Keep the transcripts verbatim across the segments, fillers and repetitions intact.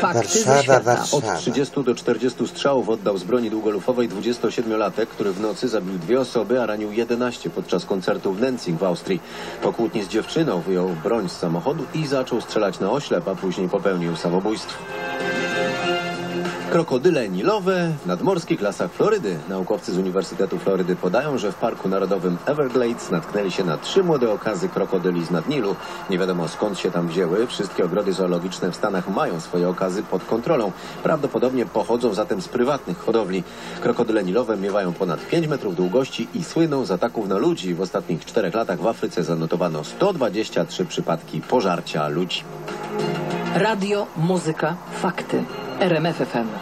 Fakty ze Warszawa, świata. Warszawa. Od trzydziestu do czterdziestu strzałów oddał z broni długolufowej dwudziestosiedmiolatek, który w nocy zabił dwie osoby, a ranił jedenaście podczas koncertu w Nenzing w Austrii. Po kłótni z dziewczyną wyjął broń z samochodu i zaczął strzelać na oślep, a później popełnił samobójstwo. Krokodyle nilowe w nadmorskich lasach Florydy. Naukowcy z Uniwersytetu Florydy podają, że w Parku Narodowym Everglades natknęli się na trzy młode okazy krokodyli z nadnilu. Nie wiadomo skąd się tam wzięły. Wszystkie ogrody zoologiczne w Stanach mają swoje okazy pod kontrolą. Prawdopodobnie pochodzą zatem z prywatnych hodowli. Krokodyle nilowe miewają ponad pięć metrów długości i słyną z ataków na ludzi. W ostatnich czterech latach w Afryce zanotowano sto dwadzieścia trzy przypadki pożarcia ludzi. Radio, muzyka, fakty. R M F F M.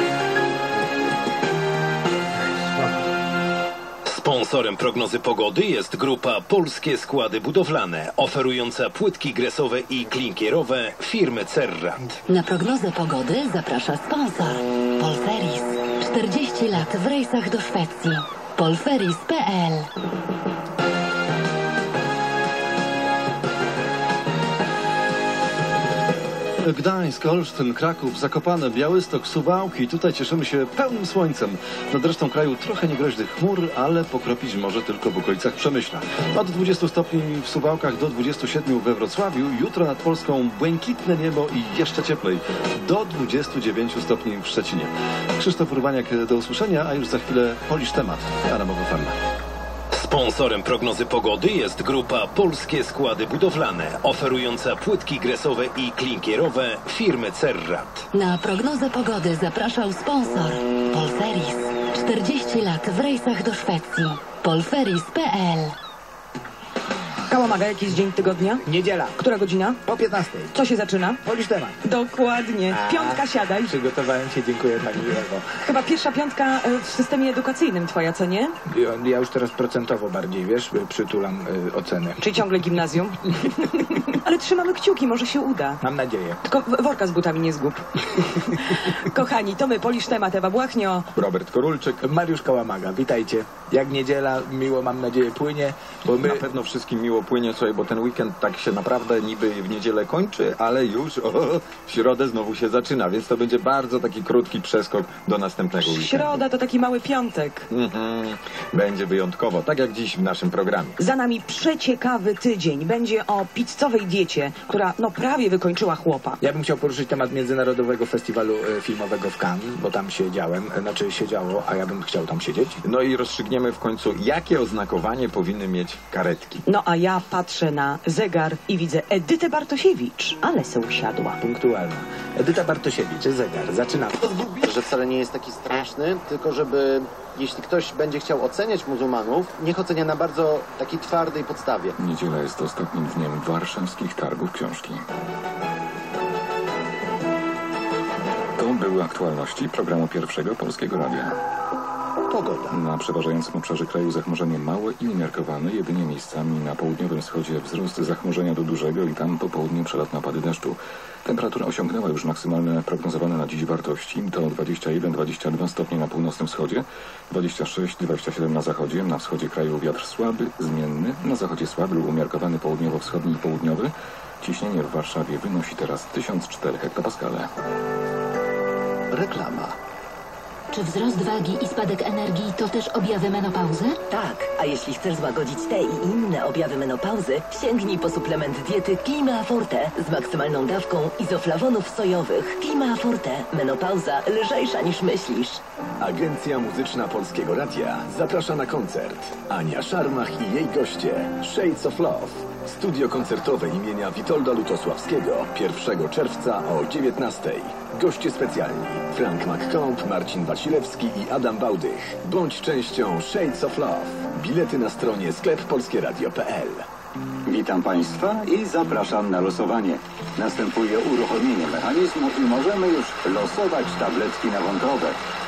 Sponsorem prognozy pogody jest grupa Polskie Składy Budowlane, oferująca płytki gresowe i klinkierowe firmy Cerrat. Na prognozę pogody zaprasza sponsor Polferis. czterdzieści lat w rejsach do Szwecji. polferis kropka p l. Gdańsk, Olsztyn, Kraków, Zakopane, Białystok, Suwałki. Tutaj cieszymy się pełnym słońcem. Nad resztą kraju trochę niegroźnych chmur, ale pokropić może tylko w okolicach Przemyśla. Od dwudziestu stopni w Suwałkach do dwudziestu siedmiu we Wrocławiu. Jutro nad Polską błękitne niebo i jeszcze cieplej. Do dwudziestu dziewięciu stopni w Szczecinie. Krzysztof Urbaniak, do usłyszenia, a już za chwilę Polisz temat. Aramowa Farma. Sponsorem prognozy pogody jest grupa Polskie Składy Budowlane, oferująca płytki gresowe i klinkierowe firmy Cerrat. Na prognozę pogody zapraszał sponsor Polferis. czterdzieści lat w rejsach do Szwecji. polferis kropka p l. Kałamaga, jakiś dzień tygodnia? Niedziela. Która godzina? Po piętnastej. Co się zaczyna? Polisz temat. Dokładnie. A, Piątka, siadaj. Przygotowałem się, dziękuję pani Ewo. Chyba pierwsza piątka e, w systemie edukacyjnym twoja, co nie? Ja, ja już teraz procentowo bardziej, wiesz, przytulam y, oceny. Czyli ciągle gimnazjum? Ale trzymamy kciuki, może się uda. Mam nadzieję. Tylko w- worka z butami nie zgub. Kochani, to my, Polisz temat, Ewa Błachnio. Robert Korulczyk, Mariusz Kałamaga, witajcie. Jak niedziela, miło mam nadzieję płynie, bo my... Na pewno wszystkim miło płynie, słuchaj, bo ten weekend tak się naprawdę niby w niedzielę kończy, ale już o, w środę znowu się zaczyna, więc to będzie bardzo taki krótki przeskok do następnego weekendu. Środa to taki mały piątek. Mhm. Będzie wyjątkowo, tak jak dziś w naszym programie. Za nami przeciekawy tydzień. Będzie o pizzowej diecie, która no prawie wykończyła chłopa. Ja bym chciał poruszyć temat Międzynarodowego Festiwalu e, Filmowego w Cannes, bo tam siedziałem, e, znaczy siedziało, a ja bym chciał tam siedzieć. No i rozstrzygniemy w końcu, jakie oznakowanie powinny mieć karetki. No a ja patrzę na zegar i widzę Edytę Bartosiewicz, ale se usiadła. Punktualna. Edyta Bartosiewicz, zegar, zaczynamy. Że wcale nie jest taki straszny, tylko żeby, jeśli ktoś będzie chciał oceniać muzułmanów, niech ocenia na bardzo takiej twardej podstawie. Niedziela jest ostatnim dniem warszawskich targów książki. To były aktualności programu Pierwszego Polskiego Radia. Pogoda. Na przeważającym obszarze kraju zachmurzenie małe i umiarkowane, jedynie miejscami na południowym wschodzie wzrost zachmurzenia do dużego i tam po południu przelotne opady deszczu. Temperatura osiągnęła już maksymalne prognozowane na dziś wartości. To dwadzieścia jeden do dwudziestu dwóch stopni na północnym wschodzie, dwadzieścia sześć do dwudziestu siedmiu na zachodzie. Na wschodzie kraju wiatr słaby, zmienny, na zachodzie słaby lub umiarkowany południowo-wschodni i południowy. Ciśnienie w Warszawie wynosi teraz tysiąc cztery hektopaskale. Reklama. Czy wzrost wagi i spadek energii to też objawy menopauzy? Tak, a jeśli chcesz złagodzić te i inne objawy menopauzy, sięgnij po suplement diety Klima Forte z maksymalną dawką izoflawonów sojowych. Klima Forte. Menopauza lżejsza niż myślisz. Agencja Muzyczna Polskiego Radia zaprasza na koncert. Ania Szarmach i jej goście Shades of Love. Studio koncertowe imienia Witolda Lutosławskiego pierwszego czerwca o dziewiętnastej. Goście specjalni Frank McComb, Marcin Wasilewski i Adam Bałdych. Bądź częścią Shades of Love. Bilety na stronie sklep polskie radio kropka p l. Witam Państwa i zapraszam na losowanie. Następuje uruchomienie mechanizmu i możemy już losować tabletki na wątrobę.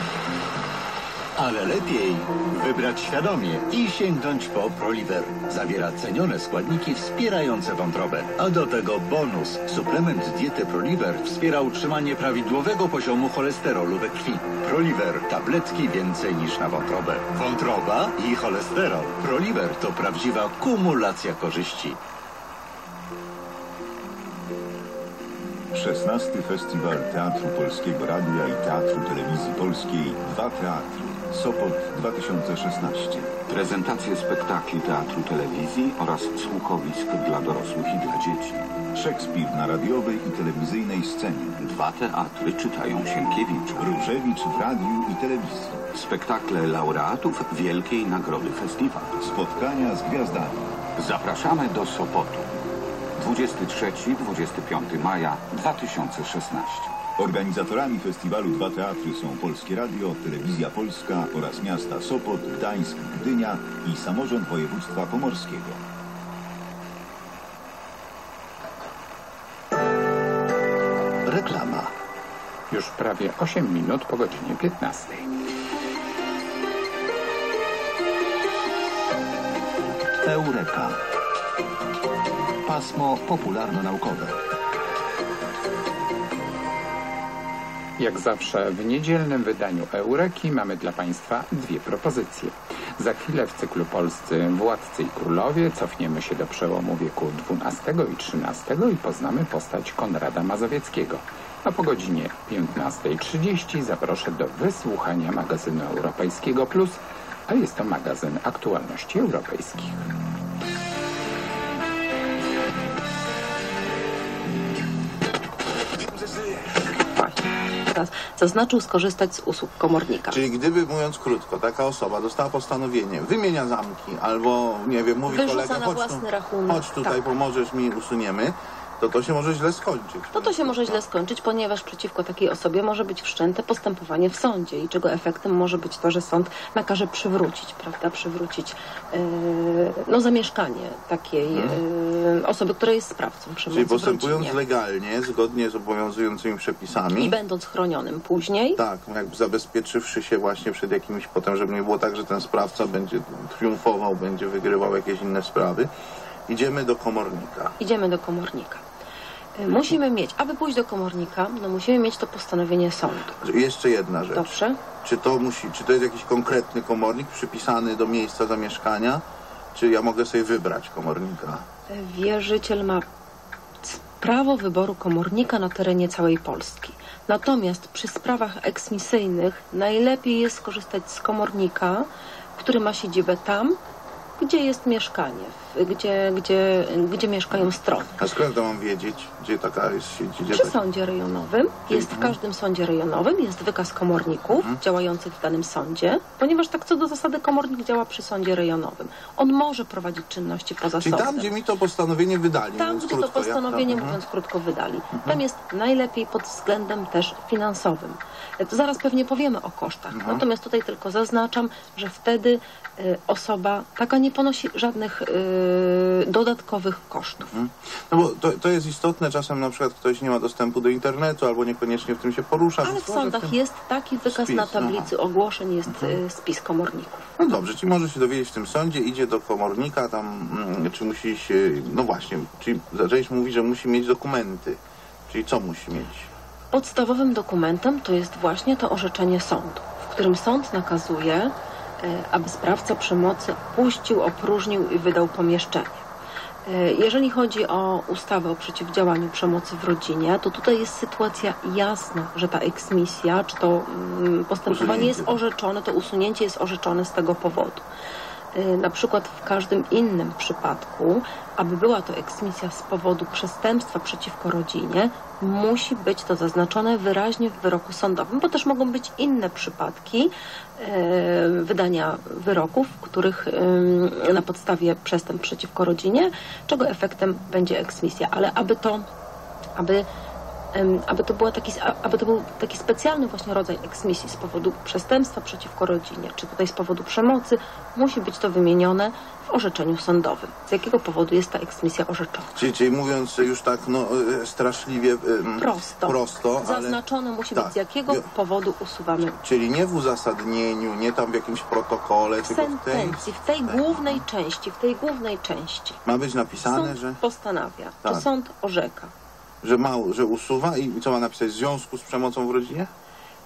Ale lepiej wybrać świadomie i sięgnąć po Proliver. Zawiera cenione składniki wspierające wątrobę. A do tego bonus. Suplement diety Proliver wspiera utrzymanie prawidłowego poziomu cholesterolu we krwi. Proliver. Tabletki więcej niż na wątrobę. Wątroba i cholesterol. Proliver to prawdziwa kumulacja korzyści. szesnasty Festiwal Teatru Polskiego Radia i Teatru Telewizji Polskiej Dwa Teatry. Sopot dwa tysiące szesnaście. Prezentacje spektakli teatru, telewizji oraz słuchowisk dla dorosłych i dla dzieci. Szekspir na radiowej i telewizyjnej scenie. Dwa teatry czytają Sienkiewicza. Różewicz w radiu i telewizji. Spektakle laureatów Wielkiej Nagrody Festiwal. Spotkania z gwiazdami. Zapraszamy do Sopotu. dwudziestego trzeciego do dwudziestego piątego maja dwa tysiące szesnastego. Organizatorami festiwalu Dwa Teatry są Polskie Radio, Telewizja Polska oraz miasta Sopot, Gdańsk, Gdynia i samorząd województwa pomorskiego. Reklama. Już prawie osiem minut po godzinie piętnastej. Eureka. Pasmo popularno-naukowe. Jak zawsze w niedzielnym wydaniu Eureki mamy dla Państwa dwie propozycje. Za chwilę w cyklu Polscy Władcy i Królowie cofniemy się do przełomu wieku dwunastego i trzynastego i poznamy postać Konrada Mazowieckiego. A po godzinie piętnastej trzydzieści zaproszę do wysłuchania magazynu Europejskiego Plus, a jest to magazyn aktualności europejskich. Teraz zaznaczył skorzystać z usług komornika. Czyli gdyby, mówiąc krótko, taka osoba dostała postanowienie, wymienia zamki albo, nie wiem, mówi Wyrzuca kolega, na chodź, własny tu, rachunek. chodź tutaj, Tak. pomożesz mi, usuniemy, to to się może źle skończyć. No to się może źle skończyć, ponieważ przeciwko takiej osobie może być wszczęte postępowanie w sądzie i czego efektem może być to, że sąd nakaże przywrócić, prawda, przywrócić yy, no, zamieszkanie takiej yy, osoby, która jest sprawcą przemocy Czyli w postępując rodzinie. legalnie, zgodnie z obowiązującymi przepisami. I będąc chronionym później. Tak, jakby zabezpieczywszy się właśnie przed jakimś potem, żeby nie było tak, że ten sprawca będzie triumfował, będzie wygrywał jakieś inne sprawy. Idziemy do komornika. Idziemy do komornika. Musimy mieć, aby pójść do komornika, no musimy mieć to postanowienie sądu. Jeszcze jedna rzecz. Dobrze. Czy to musi, czy to jest jakiś konkretny komornik przypisany do miejsca zamieszkania, czy ja mogę sobie wybrać komornika? Wierzyciel ma prawo wyboru komornika na terenie całej Polski. Natomiast przy sprawach eksmisyjnych najlepiej jest skorzystać z komornika, który ma siedzibę tam, gdzie jest mieszkanie, gdzie, gdzie, gdzie mieszkają strony. A skąd to mam wiedzieć, gdzie taka jest siedziba? Przy sądzie rejonowym, jest w każdym sądzie rejonowym, jest wykaz komorników Mhm. działających w danym sądzie, ponieważ tak co do zasady komornik działa przy sądzie rejonowym. On może prowadzić czynności poza Czyli sądem. tam, gdzie mi to postanowienie wydali, Tam, mówiąc gdzie to krótko, postanowienie, ja? mówiąc krótko, wydali. Tam jest najlepiej pod względem też finansowym. To zaraz pewnie powiemy o kosztach. Mhm. Natomiast tutaj tylko zaznaczam, że wtedy y, osoba taka nie ponosi żadnych y, dodatkowych kosztów. Mhm. No bo to, to jest istotne, czasem na przykład ktoś nie ma dostępu do internetu albo niekoniecznie w tym się porusza. Ale więc w może sądach tym... jest taki wykaz spis, na tablicy aha. ogłoszeń, jest Mhm. y, spis komorników. No dobrze, czyli może się dowiedzieć w tym sądzie, idzie do komornika, tam, mm, czy musi się, no właśnie, czyli zaczęliśmy mówić, że musi mieć dokumenty. Czyli co musi mieć? Podstawowym dokumentem to jest właśnie to orzeczenie sądu, w którym sąd nakazuje, e, aby sprawca przemocy puścił, opróżnił i wydał pomieszczenie. E, Jeżeli chodzi o ustawę o przeciwdziałaniu przemocy w rodzinie, to tutaj jest sytuacja jasna, że ta eksmisja, czy to mm, postępowanie jest orzeczone, to usunięcie jest orzeczone z tego powodu. E, Na przykład w każdym innym przypadku, aby była to eksmisja z powodu przestępstwa przeciwko rodzinie, musi być to zaznaczone wyraźnie w wyroku sądowym, bo też mogą być inne przypadki e, wydania wyroków, w których e, na podstawie przestępstw przeciwko rodzinie, czego efektem będzie eksmisja. Ale aby to, aby, em, aby to, była taki, aby to był taki specjalny właśnie rodzaj eksmisji z powodu przestępstwa przeciwko rodzinie, czy tutaj z powodu przemocy, musi być to wymienione w orzeczeniu sądowym. Z jakiego powodu jest ta eksmisja orzeczona? Czyli, czyli mówiąc już tak, no, e, straszliwie e, Prosto. prosto ale... Zaznaczone musi tak. być, z jakiego Jo- powodu usuwamy. Czyli nie w uzasadnieniu, nie tam w jakimś protokole, W tylko w tej... sentencji, w tej głównej części, w tej głównej części. Ma być napisane, Sąd że, postanawia, Tak. czy sąd orzeka. że, ma, że usuwa i co ma napisać? W związku z przemocą w rodzinie?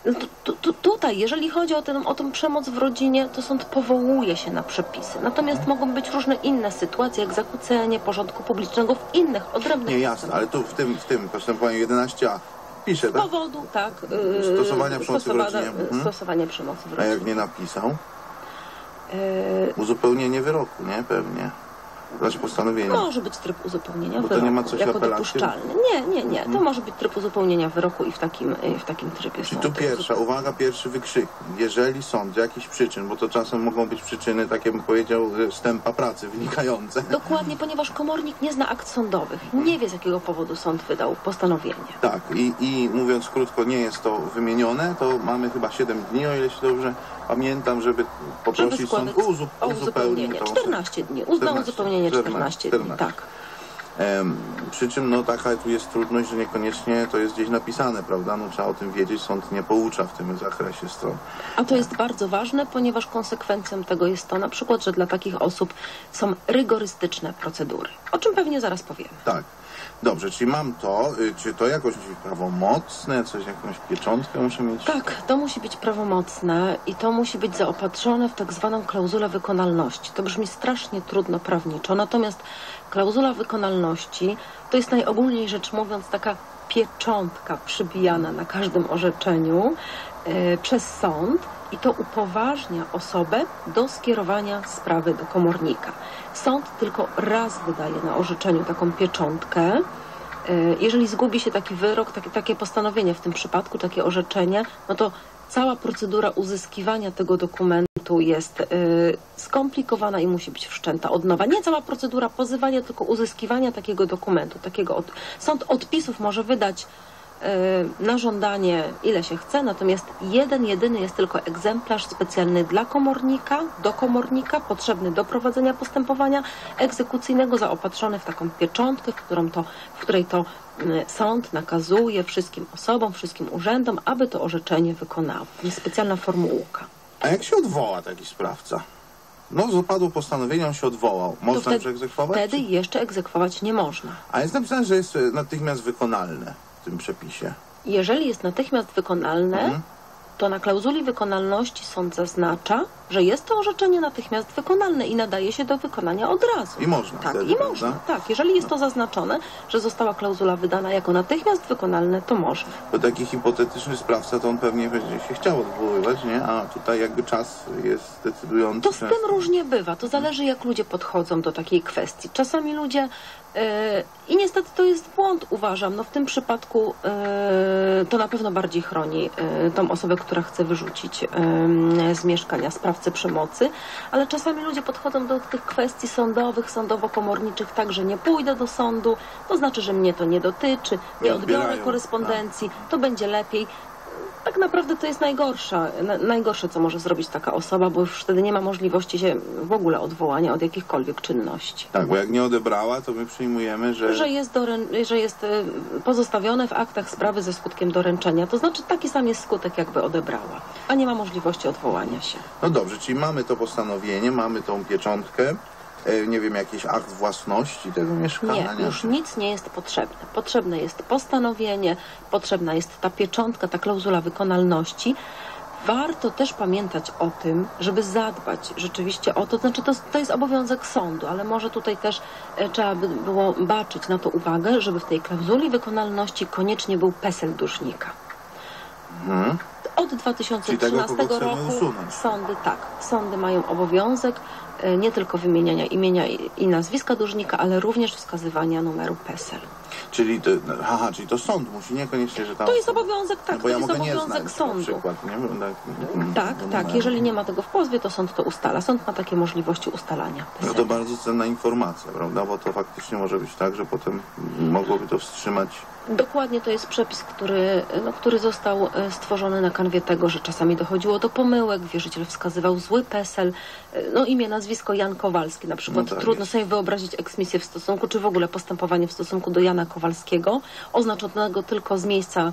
No tu, tu, tu, tutaj, jeżeli chodzi o, ten, o tę przemoc w rodzinie, to sąd powołuje się na przepisy. Natomiast mogą być różne inne sytuacje, jak zakłócenie porządku publicznego w innych, odrębnych Nie, jasne, ale tu w tym, w tym postępowaniu jedenaście a pisze, z tak? powodu, tak, yy, Stosowania przemocy w rodzinie. Mhm. Stosowania przemocy w A rodzinie. jak nie napisał? Yy, Uzupełnienie wyroku, nie? Pewnie. Znaczy postanowienie. Może być tryb uzupełnienia Bo to wyroku nie ma coś jako apelacji? dopuszczalny. Nie, nie, nie. To Mhm. może być tryb uzupełnienia wyroku i w takim, w takim trybie Czyli są tu te pierwsza, uwaga, pierwszy wykrzyknik. Jeżeli sąd z jakichś przyczyn, bo to czasem mogą być przyczyny, takie bym powiedział, z tempa pracy wynikające. Dokładnie, ponieważ komornik nie zna akt sądowych. Nie wie, z jakiego powodu sąd wydał postanowienie. Tak, i, i mówiąc krótko, nie jest to wymienione, to mamy chyba siedem dni, o ile się dobrze pamiętam, żeby poprosić Żeby sąd składać uzu, o uzupełnić uzupełnienie. tą... czternaście dni. Uznał czternaście, uzupełnienie czternaście dni. czternaście. Tak. Em, przy czym no taka tu jest trudność, że niekoniecznie to jest gdzieś napisane, prawda? No trzeba o tym wiedzieć, sąd nie poucza w tym zakresie stron. A to jest bardzo ważne, ponieważ konsekwencją tego jest to na przykład, że dla takich osób są rygorystyczne procedury. O czym pewnie zaraz powiemy. Tak. Dobrze, czyli mam to, y, czy to jakoś prawomocne, coś, jakąś pieczątkę muszę mieć? Tak, to musi być prawomocne i to musi być zaopatrzone w tak zwaną klauzulę wykonalności. To brzmi strasznie trudno prawniczo, natomiast klauzula wykonalności to jest najogólniej rzecz mówiąc taka pieczątka przybijana na każdym orzeczeniu y, przez sąd i to upoważnia osobę do skierowania sprawy do komornika. Sąd tylko raz wydaje na orzeczeniu taką pieczątkę. Jeżeli zgubi się taki wyrok, takie, takie postanowienie w tym przypadku, takie orzeczenie, no to cała procedura uzyskiwania tego dokumentu jest y, skomplikowana i musi być wszczęta od nowa. Nie cała procedura pozywania, tylko uzyskiwania takiego dokumentu. Takiego od... Sąd odpisów może wydać na żądanie ile się chce, natomiast jeden, jedyny jest tylko egzemplarz specjalny dla komornika, do komornika, potrzebny do prowadzenia postępowania egzekucyjnego, zaopatrzony w taką pieczątkę, w, którą to, w której to sąd nakazuje wszystkim osobom, wszystkim urzędom, aby to orzeczenie wykonało. Jest specjalna formułka. A jak się odwoła taki sprawca? No, zapadło postanowienie, on się odwołał. Można wtedy, już egzekwować? Wtedy jeszcze egzekwować nie można. A jest napisane, że jest natychmiast wykonalne w tym przepisie. Jeżeli jest natychmiast wykonalne, mhm. to na klauzuli wykonalności sąd zaznacza, że jest to orzeczenie natychmiast wykonalne i nadaje się do wykonania od razu. I można. Tak, wtedy, i prawda? można. Tak, jeżeli jest to zaznaczone, że została klauzula wydana jako natychmiast wykonalne, to można. Bo taki hipotetyczny sprawca, to on pewnie będzie się chciał odwoływać, nie? A tutaj jakby czas jest decydujący. To z tym różnie bywa. To zależy, jak ludzie podchodzą do takiej kwestii. Czasami ludzie yy, i niestety to jest błąd, uważam. No w tym przypadku yy, to na pewno bardziej chroni yy, tą osobę, która chce wyrzucić yy, z mieszkania sprawcę przemocy, ale czasami ludzie podchodzą do tych kwestii sądowych, sądowo-komorniczych tak, że nie pójdę do sądu, to znaczy, że mnie to nie dotyczy, nie, nie odbiorę korespondencji, tak. To będzie lepiej. Tak naprawdę to jest najgorsza, na, najgorsze, co może zrobić taka osoba, bo już wtedy nie ma możliwości się w ogóle odwołania od jakichkolwiek czynności. Tak, bo jak nie odebrała, to my przyjmujemy, że... Że jest, dorę- że jest pozostawione w aktach sprawy ze skutkiem doręczenia. To znaczy taki sam jest skutek, jakby odebrała, a nie ma możliwości odwołania się. No dobrze, czyli mamy to postanowienie, mamy tą pieczątkę, nie wiem, jakiś akt własności tego mieszkania? Nie, już nic nie jest potrzebne. Potrzebne jest postanowienie, potrzebna jest ta pieczątka, ta klauzula wykonalności. Warto też pamiętać o tym, żeby zadbać rzeczywiście o to, znaczy to, to jest obowiązek sądu, ale może tutaj też e, trzeba by było baczyć na to uwagę, żeby w tej klauzuli wykonalności koniecznie był PESEL dłużnika. Mhm. Od dwa tysiące trzynastego roku sądy, tak, sądy mają obowiązek nie tylko wymieniania imienia i nazwiska dłużnika, ale również wskazywania numeru PESEL. Czyli to, aha, czyli to sąd musi, niekoniecznie, że tam... To jest obowiązek, tak, no, to ja jest obowiązek znać, sądu. Na przykład, nie? Tak, tak, tak. Jeżeli nie ma tego w pozwie, to sąd to ustala. Sąd ma takie możliwości ustalania PESEL. No to bardzo cenna informacja, prawda? Bo to faktycznie może być tak, że potem mogłoby to wstrzymać. Dokładnie, to jest przepis, który, no, który został stworzony na kanwie tego, że czasami dochodziło do pomyłek, wierzyciel wskazywał zły PESEL, no imię, nazwisko Jan Kowalski na przykład. No tak, trudno jest. sobie wyobrazić eksmisję w stosunku, czy w ogóle postępowanie w stosunku do Jana Kowalskiego, oznaczonego tylko z miejsca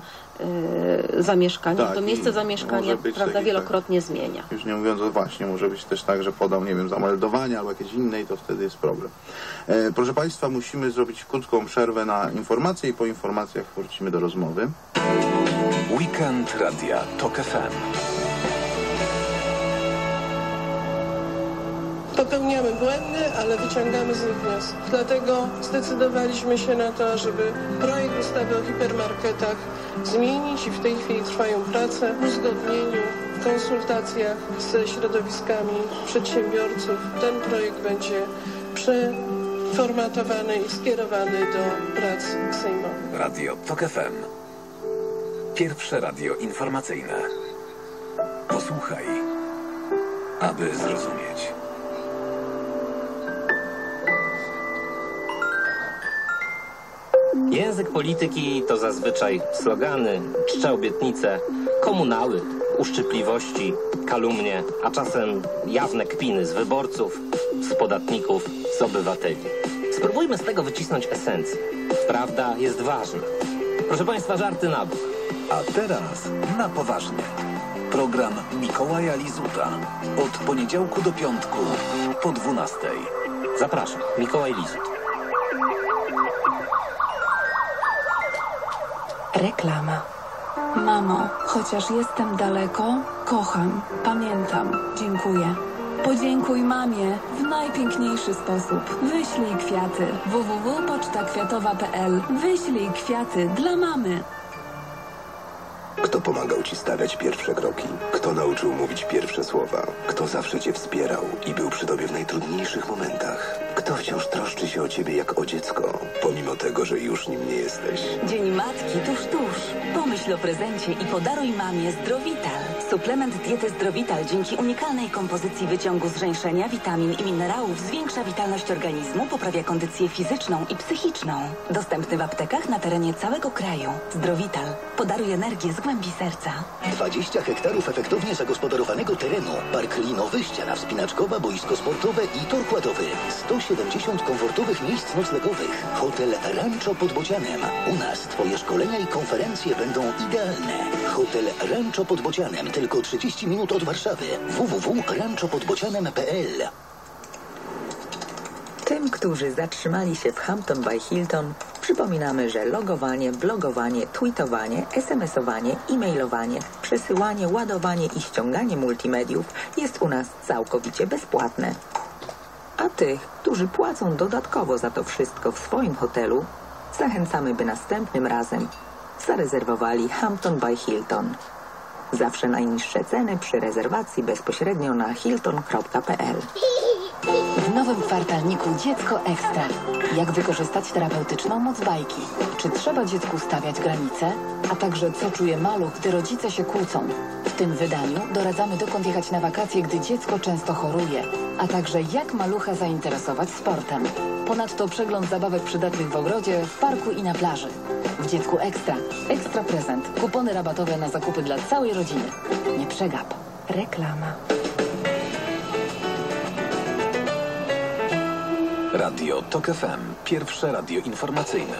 y, zamieszkania. Tak, to miejsce zamieszkania, prawda, taki, wielokrotnie tak, zmienia. Już nie mówiąc, właśnie może być też tak, że podał, nie wiem, zameldowanie albo jakieś inne i to wtedy jest problem. E, proszę Państwa, musimy zrobić krótką przerwę na informacje i po informacjach wrócimy do rozmowy. Weekend Radia Tok F M. Popełniamy błędy, ale wyciągamy z nich wnioski. Dlatego zdecydowaliśmy się na to, żeby projekt ustawy o hipermarketach zmienić i w tej chwili trwają prace w uzgodnieniu, w konsultacjach ze środowiskami przedsiębiorców. Ten projekt będzie przeformatowany i skierowany do prac sejmowych. Radio Tok F M. Pierwsze radio informacyjne. Posłuchaj, aby zrozumieć. Język polityki to zazwyczaj slogany, czcze obietnice, komunały, uszczypliwości, kalumnie, a czasem jawne kpiny z wyborców, z podatników, z obywateli. Spróbujmy z tego wycisnąć esencję. Prawda jest ważna. Proszę Państwa, żarty na bok. A teraz na poważnie. Program Mikołaja Lizuta. Od poniedziałku do piątku po dwunastej. Zapraszam, Mikołaj Lizut. Reklama. Mamo, chociaż jestem daleko, kocham, pamiętam, dziękuję. Podziękuj mamie w najpiękniejszy sposób. Wyślij kwiaty. w w w kropka poczta kwiatowa kropka p l. Wyślij kwiaty dla mamy. Kto pomagał Ci stawiać pierwsze kroki? Kto nauczył mówić pierwsze słowa? Kto zawsze Cię wspierał i był przy Tobie w najtrudniejszych momentach? Kto wciąż troszczy się o Ciebie jak o dziecko, pomimo tego, że już nim nie jesteś? Dzień Matki tuż, tuż. Pomyśl o prezencie i podaruj mamie Zdrowital. Suplement diety Zdrowital dzięki unikalnej kompozycji wyciągu zżeńszenia, witamin i minerałów zwiększa witalność organizmu, poprawia kondycję fizyczną i psychiczną. Dostępny w aptekach na terenie całego kraju. Zdrowital. Podaruj energię z głębi serca. dwadzieścia hektarów efektownie zagospodarowanego terenu. Park linowy, ściana wspinaczkowa, boisko sportowe i tor kładowy. sto siedemdziesiąt komfortowych miejsc noclegowych. Hotel Rancho pod Bocianem. U nas Twoje szkolenia i konferencje będą idealne. Hotel Rancho pod Bocianem. Tylko trzydzieści minut od Warszawy. w w w kropka rancho pod bocianem kropka p l. Tym, którzy zatrzymali się w Hampton by Hilton, przypominamy, że logowanie, blogowanie, tweetowanie, esemesowanie, e-mailowanie, przesyłanie, ładowanie i ściąganie multimediów jest u nas całkowicie bezpłatne. A tych, którzy płacą dodatkowo za to wszystko w swoim hotelu, zachęcamy, by następnym razem zarezerwowali Hampton by Hilton. Zawsze najniższe ceny przy rezerwacji bezpośrednio na hilton kropka p l. W nowym kwartalniku Dziecko Ekstra. Jak wykorzystać terapeutyczną moc bajki? Czy trzeba dziecku stawiać granice? A także co czuje maluch, gdy rodzice się kłócą? W tym wydaniu doradzamy, dokąd jechać na wakacje, gdy dziecko często choruje. A także jak malucha zainteresować sportem. Ponadto przegląd zabawek przydatnych w ogrodzie, w parku i na plaży. W Dziecku Ekstra. Ekstra prezent. Kupony rabatowe na zakupy dla całej rodziny. Nie przegap. Reklama. Radio Tok F M. Pierwsze radio informacyjne.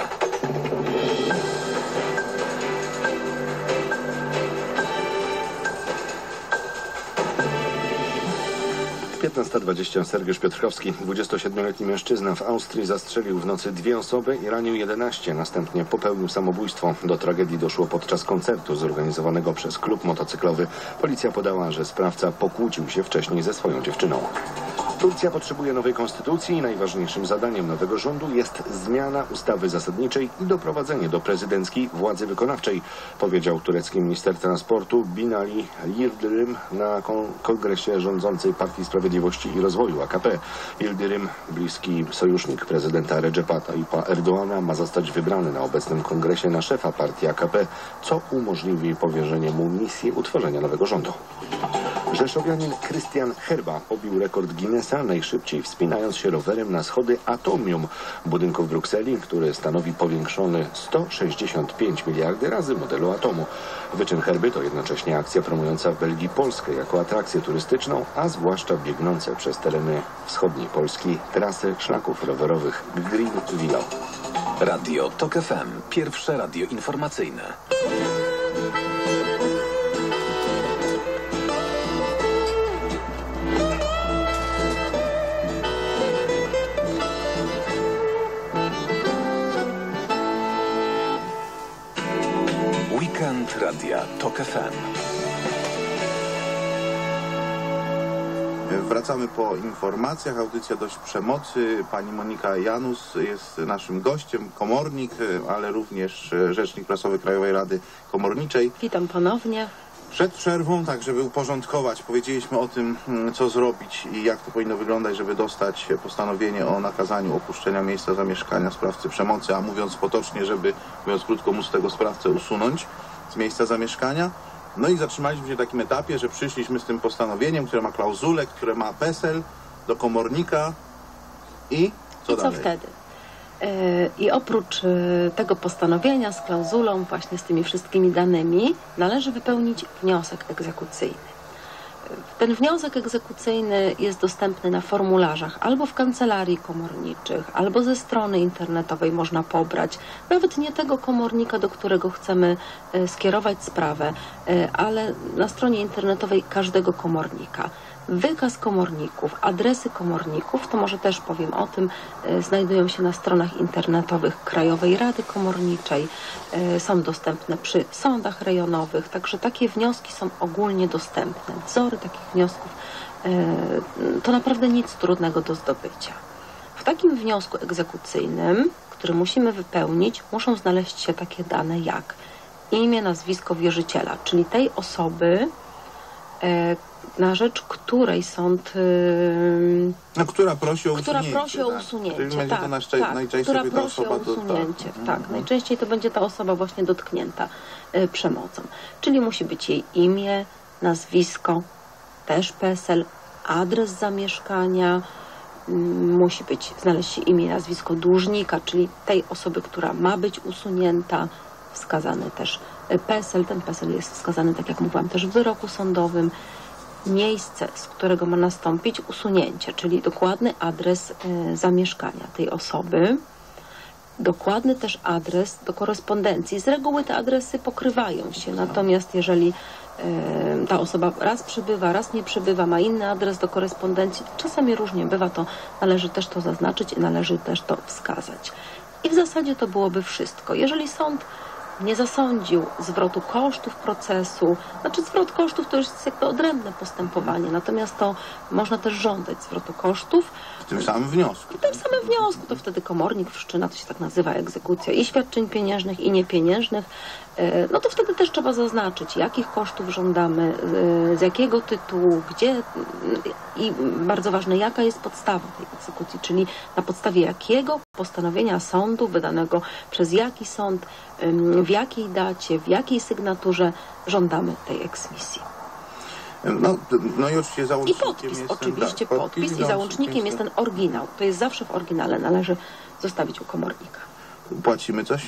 piętnasta dwadzieścia. Sergiusz Piotrkowski, dwudziestosiedmioletni mężczyzna w Austrii, zastrzelił w nocy dwie osoby i ranił jedenaście. Następnie popełnił samobójstwo. Do tragedii doszło podczas koncertu zorganizowanego przez klub motocyklowy. Policja podała, że sprawca pokłócił się wcześniej ze swoją dziewczyną. Turcja potrzebuje nowej konstytucji i najważniejszym zadaniem nowego rządu jest zmiana ustawy zasadniczej i doprowadzenie do prezydenckiej władzy wykonawczej, powiedział turecki minister transportu Binali Yildirim na kon kongresie rządzącej Partii Sprawiedliwości i Rozwoju A K P. Yildirim, bliski sojusznik prezydenta Recepa Tayyipa Erdoğana, ma zostać wybrany na obecnym kongresie na szefa partii A K P, co umożliwi powierzenie mu misji utworzenia nowego rządu. Rzeszowianin Krystian Herba pobił rekord Guinnessa, najszybciej wspinając się rowerem na schody Atomium, budynku w Brukseli, który stanowi powiększony sto sześćdziesiąt pięć miliardy razy modelu atomu. Wyczyn Herby to jednocześnie akcja promująca w Belgii Polskę jako atrakcję turystyczną, a zwłaszcza biegnące przez tereny wschodniej Polski trasy szlaków rowerowych Green Willow. Radio Tok F M. Pierwsze radio informacyjne. Radia TOK F M. Wracamy po informacjach. Audycja Dość Przemocy. Pani Monika Janus jest naszym gościem, komornik, ale również rzecznik prasowy Krajowej Rady Komorniczej. Witam ponownie. Przed przerwą, tak żeby uporządkować, powiedzieliśmy o tym, co zrobić i jak to powinno wyglądać, żeby dostać postanowienie o nakazaniu opuszczenia miejsca zamieszkania sprawcy przemocy, a mówiąc potocznie, żeby, mówiąc krótko, móc tego sprawcę usunąć z miejsca zamieszkania. No i zatrzymaliśmy się w takim etapie, że przyszliśmy z tym postanowieniem, które ma klauzulę, które ma PESEL do komornika i co I co dalej? wtedy? I oprócz tego postanowienia z klauzulą, właśnie z tymi wszystkimi danymi, należy wypełnić wniosek egzekucyjny. Ten wniosek egzekucyjny jest dostępny na formularzach albo w kancelarii komorniczych, albo ze strony internetowej można pobrać. Nawet nie tego komornika, do którego chcemy skierować sprawę, ale na stronie internetowej każdego komornika. Wykaz komorników, adresy komorników, to może też powiem o tym, znajdują się na stronach internetowych Krajowej Rady Komorniczej, są dostępne przy sądach rejonowych, także takie wnioski są ogólnie dostępne. Wzory takich wniosków to naprawdę nic trudnego do zdobycia. W takim wniosku egzekucyjnym, który musimy wypełnić, muszą znaleźć się takie dane jak imię, nazwisko wierzyciela, czyli tej osoby, na rzecz której sąd... Yy, no, która prosi o która usunięcie. prosi o tak. usunięcie. Czyli będzie tak, to najczę tak, najczęściej która ta prosi osoba o usunięcie. Do, tak, mhm. najczęściej to będzie ta osoba właśnie dotknięta yy, przemocą. Czyli musi być jej imię, nazwisko, też PESEL, adres zamieszkania, yy, musi być, znaleźć się imię, nazwisko dłużnika, czyli tej osoby, która ma być usunięta, wskazany też PESEL. Ten PESEL jest wskazany, tak jak mówiłam, też w wyroku sądowym. Miejsce, z którego ma nastąpić usunięcie, czyli dokładny adres y, zamieszkania tej osoby, dokładny też adres do korespondencji. Z reguły te adresy pokrywają się, natomiast jeżeli y, ta osoba raz przybywa, raz nie przybywa, ma inny adres do korespondencji, czasami różnie bywa, to należy też to zaznaczyć i należy też to wskazać. I w zasadzie to byłoby wszystko. Jeżeli sąd nie zasądził zwrotu kosztów procesu, znaczy zwrot kosztów to już jest jakby odrębne postępowanie, natomiast to można też żądać zwrotu kosztów. W tym samym wniosku. W tym samym wniosku, to wtedy komornik wszczyna, to się tak nazywa egzekucja i świadczeń pieniężnych i niepieniężnych, no to wtedy też trzeba zaznaczyć, jakich kosztów żądamy, z jakiego tytułu, gdzie i bardzo ważne, jaka jest podstawa tej egzekucji, czyli na podstawie jakiego postanowienia sądu wydanego przez jaki sąd, w jakiej dacie, w jakiej sygnaturze żądamy tej eksmisji. No, no i oczywiście załącznikiem I podpis, jest oczywiście ten, tak, podpis, podpis i załącznikiem jest ten oryginał. To jest zawsze w oryginale, należy zostawić u komornika. Płacimy coś?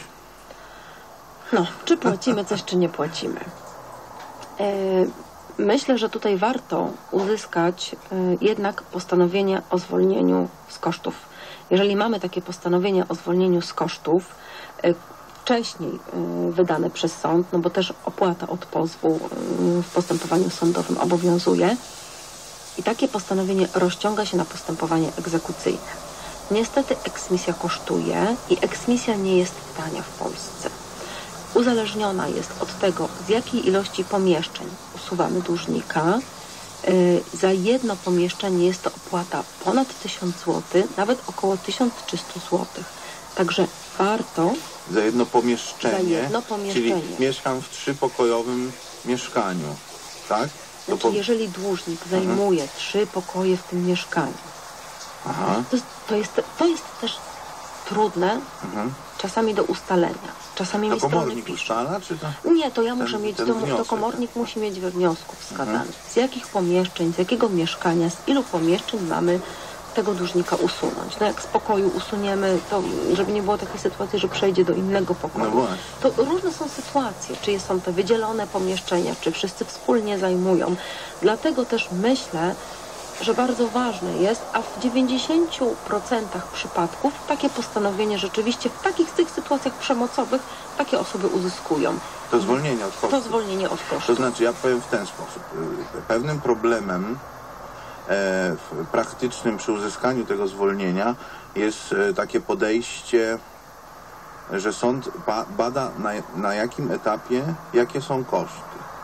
No, czy płacimy coś, czy nie płacimy. E, myślę, że tutaj warto uzyskać e, jednak postanowienie o zwolnieniu z kosztów. Jeżeli mamy takie postanowienie o zwolnieniu z kosztów, e, wcześniej y, wydane przez sąd, no bo też opłata od pozwu y, w postępowaniu sądowym obowiązuje i takie postanowienie rozciąga się na postępowanie egzekucyjne. Niestety eksmisja kosztuje i eksmisja nie jest tania w Polsce. Uzależniona jest od tego, z jakiej ilości pomieszczeń usuwamy dłużnika. Y, za jedno pomieszczenie jest to opłata ponad tysiąc złotych, nawet około tysiąc trzysta złotych. Także warto Za jedno pomieszczenie, Za jedno pomieszczenie. Czyli mieszkam w trzypokojowym mieszkaniu, tak? To Znaczy, po... jeżeli dłużnik zajmuje mhm. trzy pokoje w tym mieszkaniu, Aha. To, jest, to, jest, to jest też trudne mhm. czasami do ustalenia. Czasami to mi strony komornik piszą. ustala, czy to? Nie, to ja ten, muszę mieć, ten to, wniosek, to komornik tak. musi mieć we wniosku wskazane, Mhm. z jakich pomieszczeń, z jakiego mieszkania, z ilu pomieszczeń mamy tego dłużnika usunąć. No jak z pokoju usuniemy, to żeby nie było takiej sytuacji, że przejdzie do innego pokoju. No właśnie. To różne są sytuacje, czy są te wydzielone pomieszczenia, czy wszyscy wspólnie zajmują. Dlatego też myślę, że bardzo ważne jest, a w dziewięćdziesięciu procentach przypadków takie postanowienie rzeczywiście w takich tych sytuacjach przemocowych takie osoby uzyskują. To zwolnienie od kosztów. To zwolnienie od kosztów. To znaczy, ja powiem w ten sposób. Pewnym problemem e, praktycznym przy uzyskaniu tego zwolnienia jest e, takie podejście że sąd ba bada na, na jakim etapie, jakie są koszty.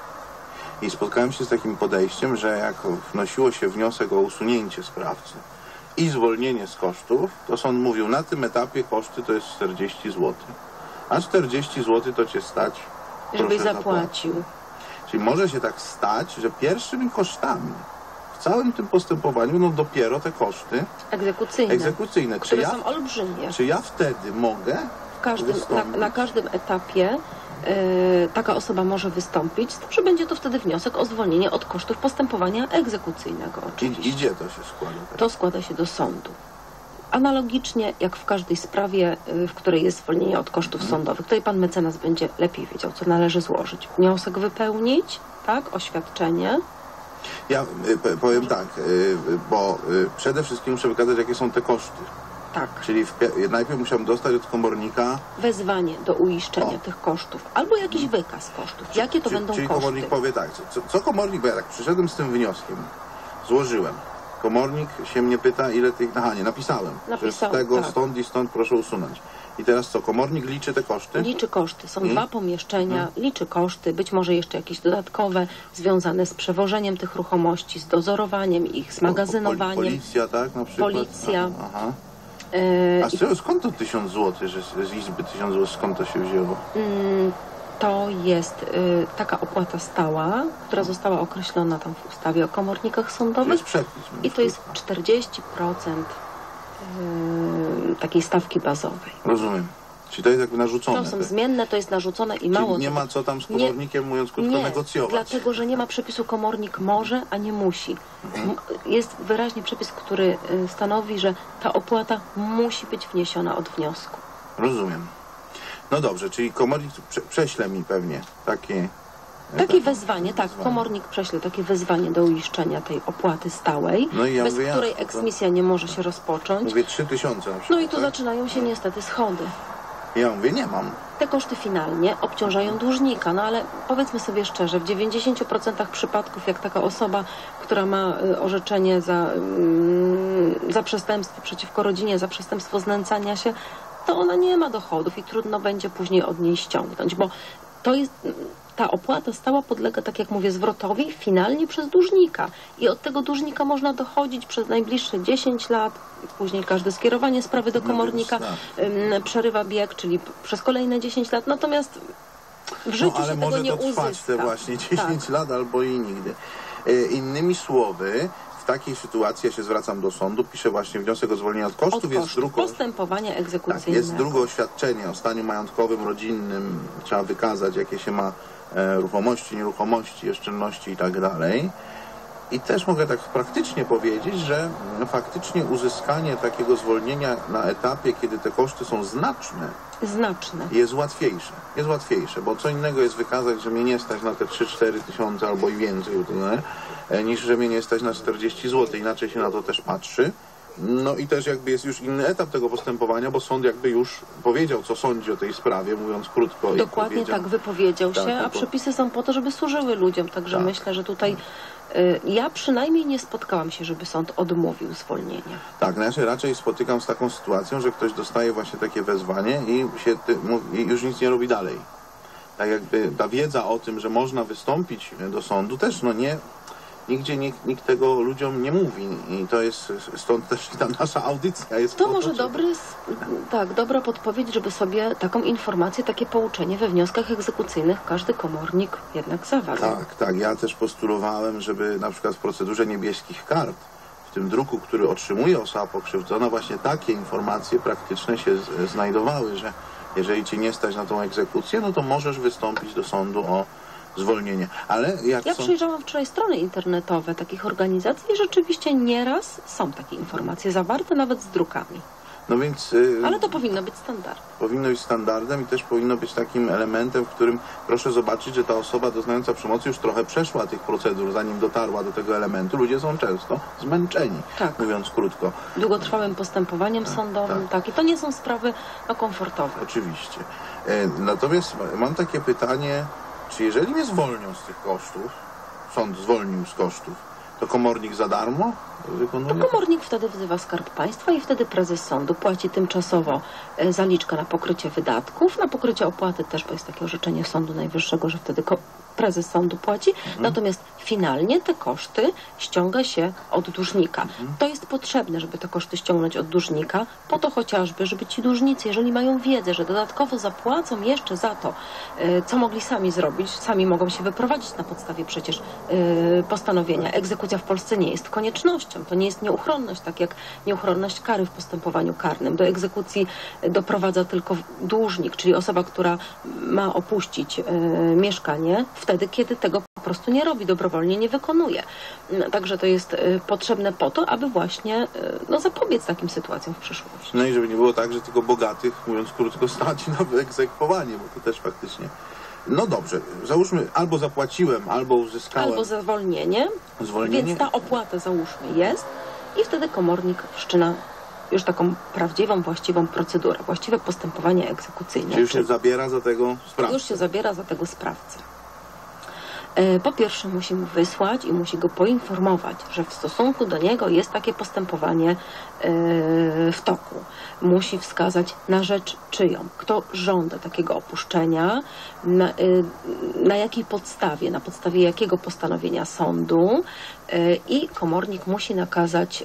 I spotkałem się z takim podejściem, że jak wnosiło się wniosek o usunięcie sprawcy i zwolnienie z kosztów, to sąd mówił, na tym etapie koszty to jest czterdzieści złotych. A czterdzieści złotych to cię stać, żebyś zapłacił. Czyli może się tak stać, że pierwszymi kosztami w całym tym postępowaniu będą dopiero te koszty egzekucyjne, egzekucyjne. które czy ja, są olbrzymie. Czy ja wtedy mogę w każdym, na, na każdym etapie yy, taka osoba może wystąpić, z tym, że będzie to wtedy wniosek o zwolnienie od kosztów postępowania egzekucyjnego. Oczywiście. I, gdzie to się składa? Tak? To składa się do sądu. Analogicznie jak w każdej sprawie, w której jest zwolnienie od kosztów hmm. sądowych. Tutaj pan mecenas będzie lepiej wiedział, co należy złożyć. Wniosek wypełnić, tak, oświadczenie. Ja y, powiem tak, y, bo y, przede wszystkim muszę wykazać, jakie są te koszty. Tak. Czyli w, najpierw musiałem dostać od komornika wezwanie do uiszczenia o. tych kosztów, albo jakiś wykaz kosztów. Jakie to czy, będą czyli koszty? Czyli komornik powie tak, co, co komornik, bo ja tak przyszedłem z tym wnioskiem, złożyłem. Komornik się mnie pyta, ile tych... Aha, nie, napisałem. Napisał, że z tego tak. stąd i stąd proszę usunąć. I teraz co, komornik liczy te koszty? Liczy koszty. Są hmm? dwa pomieszczenia, hmm? liczy koszty, być może jeszcze jakieś dodatkowe, związane z przewożeniem tych ruchomości, z dozorowaniem ich, z magazynowaniem. Policja, tak, na przykład? Policja. Aha. aha. Yy, A z, skąd to tysiąc złotych, że z, z Izby tysiąc złotych, skąd to się wzięło? Yy, to jest y, taka opłata stała, która została określona tam w ustawie o komornikach sądowych. To jest przepis. I to jest czterdzieści procent y, takiej stawki bazowej. Rozumiem. Czyli to jest jakby narzucone. To są te... zmienne, to jest narzucone i mało... Czyli nie ma co tam z komornikiem, nie, mówiąc krótko, nie, negocjować. Dlatego, że nie ma przepisu komornik może, a nie musi. Mhm. Jest wyraźnie przepis, który stanowi, że ta opłata musi być wniesiona od wniosku. Rozumiem. No dobrze, czyli komornik prze, prześle mi pewnie takie... Takie tak, wezwanie, tak, wezwanie. Komornik prześle takie wezwanie do uiszczenia tej opłaty stałej, no i ja bez mówię, której ja, eksmisja nie może się rozpocząć. Mówię trzy tysiące na przykład. No i tu tak? zaczynają się niestety schody. Ja mówię, nie mam. Te koszty finalnie obciążają dłużnika, no ale powiedzmy sobie szczerze, w dziewięćdziesięciu procentach przypadków, jak taka osoba, która ma orzeczenie za, za przestępstwo przeciwko rodzinie, za przestępstwo znęcania się, to ona nie ma dochodów i trudno będzie później od niej ściągnąć, bo to jest, ta opłata stała podlega, tak jak mówię, zwrotowi finalnie przez dłużnika i od tego dłużnika można dochodzić przez najbliższe dziesięć lat, później każde skierowanie sprawy do komornika no przerywa bieg, czyli przez kolejne dziesięć lat, natomiast w życiu no, ale się może tego nie to trwać uzyska. te właśnie dziesięć tak. lat albo i nigdy. E, innymi słowy, w takiej sytuacji ja się zwracam do sądu, piszę właśnie wniosek o zwolnienie od kosztów. Od jest kosztów, drugo, postępowania egzekucyjnego. Tak, jest drugie oświadczenie o stanie majątkowym, rodzinnym. Trzeba wykazać, jakie się ma e, ruchomości, nieruchomości, oszczędności i tak dalej. I też mogę tak praktycznie powiedzieć, że no, faktycznie uzyskanie takiego zwolnienia na etapie, kiedy te koszty są znaczne, znaczne, jest łatwiejsze. Jest łatwiejsze, bo co innego jest wykazać, że mnie nie stać na te trzy cztery tysiące albo i więcej, nie? niż że mnie nie stać na czterdzieści złotych. Inaczej się na to też patrzy. No i też jakby jest już inny etap tego postępowania, bo sąd jakby już powiedział, co sądzi o tej sprawie, mówiąc krótko. Dokładnie tak, wypowiedział się, tak, a przepisy są po to, żeby służyły ludziom, także tak. myślę, że tutaj y, ja przynajmniej nie spotkałam się, żeby sąd odmówił zwolnienia. Tak, no ja się raczej spotykam z taką sytuacją, że ktoś dostaje właśnie takie wezwanie i, się ty, i już nic nie robi dalej. Tak jakby ta wiedza o tym, że można wystąpić do sądu też, no nie... Nigdzie nikt, nikt tego ludziom nie mówi i to jest, stąd też ta nasza audycja jest. To może dobry, tak, dobra podpowiedź, żeby sobie taką informację, takie pouczenie we wnioskach egzekucyjnych każdy komornik jednak zawarł. Tak, tak. Ja też postulowałem, żeby na przykład w procedurze niebieskich kart, w tym druku, który otrzymuje osoba pokrzywdzona, właśnie takie informacje praktyczne się z, znajdowały, że jeżeli cię nie stać na tą egzekucję, no to możesz wystąpić do sądu o zwolnienie. Ale jak ja są... przejrzałam wczoraj strony internetowe takich organizacji i rzeczywiście nieraz są takie informacje zawarte, nawet z drukami. No więc... Yy, Ale to powinno być standardem. Powinno być standardem i też powinno być takim elementem, w którym proszę zobaczyć, że ta osoba doznająca przemocy już trochę przeszła tych procedur, zanim dotarła do tego elementu. Ludzie są często zmęczeni, tak. mówiąc krótko. Długotrwałym postępowaniem tak, sądowym, tak. tak. I to nie są sprawy no, komfortowe. Oczywiście. E, natomiast mam takie pytanie, czy jeżeli mnie zwolnią z tych kosztów, sąd zwolnił z kosztów, To komornik za darmo wykonuje? To komornik wtedy wzywa Skarb Państwa i wtedy prezes sądu płaci tymczasowo e, zaliczkę na pokrycie wydatków, na pokrycie opłaty też, bo jest takie orzeczenie Sądu Najwyższego, że wtedy prezes sądu płaci, mhm. natomiast finalnie te koszty ściąga się od dłużnika. Mhm. To jest potrzebne, żeby te koszty ściągnąć od dłużnika, po to chociażby, żeby ci dłużnicy, jeżeli mają wiedzę, że dodatkowo zapłacą jeszcze za to, e, co mogli sami zrobić, sami mogą się wyprowadzić na podstawie przecież e, postanowienia. Egzekucja w Polsce nie jest koniecznością. To nie jest nieuchronność, tak jak nieuchronność kary w postępowaniu karnym. Do egzekucji doprowadza tylko dłużnik, czyli osoba, która ma opuścić y, mieszkanie wtedy, kiedy tego po prostu nie robi, dobrowolnie nie wykonuje. Także to jest y, potrzebne po to, aby właśnie y, no, zapobiec takim sytuacjom w przyszłości. No i żeby nie było tak, że tylko bogatych, mówiąc krótko, stać na wyegzekwowanie, bo to też faktycznie... No dobrze, załóżmy, albo zapłaciłem, albo uzyskałem... Albo zwolnienie, zwolnienie, więc ta opłata, załóżmy, jest i wtedy komornik wszczyna już taką prawdziwą, właściwą procedurę, właściwe postępowanie egzekucyjne. Czy już się zabiera za tego sprawcę? Już się zabiera za tego sprawcę. Po pierwsze musi mu wysłać i musi go poinformować, że w stosunku do niego jest takie postępowanie w toku. Musi wskazać na rzecz czyją, kto żąda takiego opuszczenia, na, na jakiej podstawie, na podstawie jakiego postanowienia sądu i komornik musi nakazać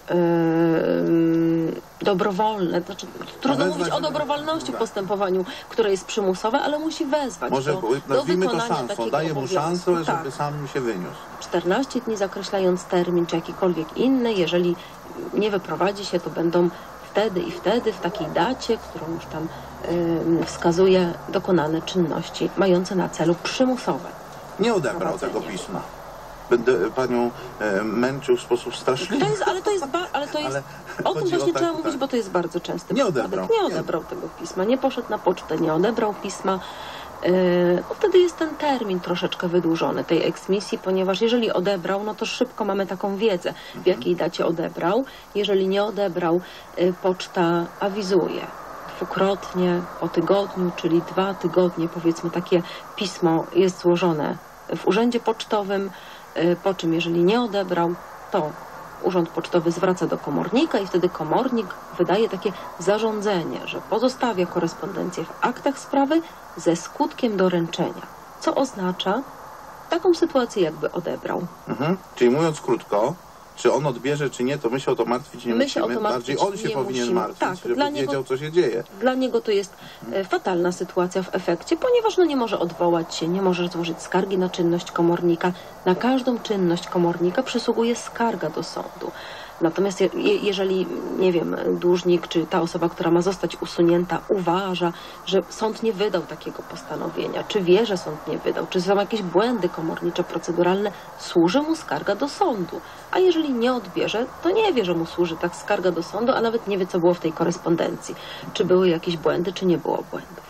dobrowolne, znaczy trudno mówić o dobrowolności w postępowaniu, które jest przymusowe, ale musi wezwać Może do, nazwijmy do to wykonania szansą, takiego daje mu obowiązku. szansę, Tak. żeby sam się wyniósł. czternaście dni zakreślając termin, czy jakikolwiek inny, jeżeli nie wyprowadzi się, to będą wtedy i wtedy, w takiej dacie, którą już tam y, wskazuje, dokonane czynności mające na celu przymusowe. Nie odebrał tego pisma. Będę panią e, męczył w sposób straszliwy. To jest, ale to jest, ba, ale to jest ale o tym właśnie o tak, trzeba tak. mówić, bo to jest bardzo częsty Nie przypadek. odebrał. Nie odebrał nie. tego pisma, nie poszedł na pocztę, nie odebrał pisma. Yy, no wtedy jest ten termin troszeczkę wydłużony tej eksmisji, ponieważ jeżeli odebrał, no to szybko mamy taką wiedzę, w jakiej dacie odebrał. Jeżeli nie odebrał, yy, poczta awizuje dwukrotnie po tygodniu, czyli dwa tygodnie, powiedzmy, takie pismo jest złożone w urzędzie pocztowym, yy, po czym jeżeli nie odebrał, to Urząd Pocztowy zwraca do komornika i wtedy komornik wydaje takie zarządzenie, że pozostawia korespondencję w aktach sprawy ze skutkiem doręczenia, co oznacza taką sytuację, jakby odebrał. Mhm. Czyli mówiąc krótko, czy on odbierze, czy nie, to my się o to martwić nie my się musimy. O to martwić Bardziej on się nie powinien musimy. martwić, tak, żeby dla niego, wiedział, co się dzieje. Dla niego to jest e, fatalna sytuacja w efekcie, ponieważ no, nie może odwołać się, nie może złożyć skargi na czynność komornika. Na każdą czynność komornika przysługuje skarga do sądu. Natomiast je, jeżeli, nie wiem, dłużnik czy ta osoba, która ma zostać usunięta, uważa, że sąd nie wydał takiego postanowienia, czy wie, że sąd nie wydał, czy są jakieś błędy komornicze, proceduralne, służy mu skarga do sądu. A jeżeli nie odbierze, to nie wie, że mu służy tak skarga do sądu, a nawet nie wie, co było w tej korespondencji. Czy były jakieś błędy, czy nie było błędów.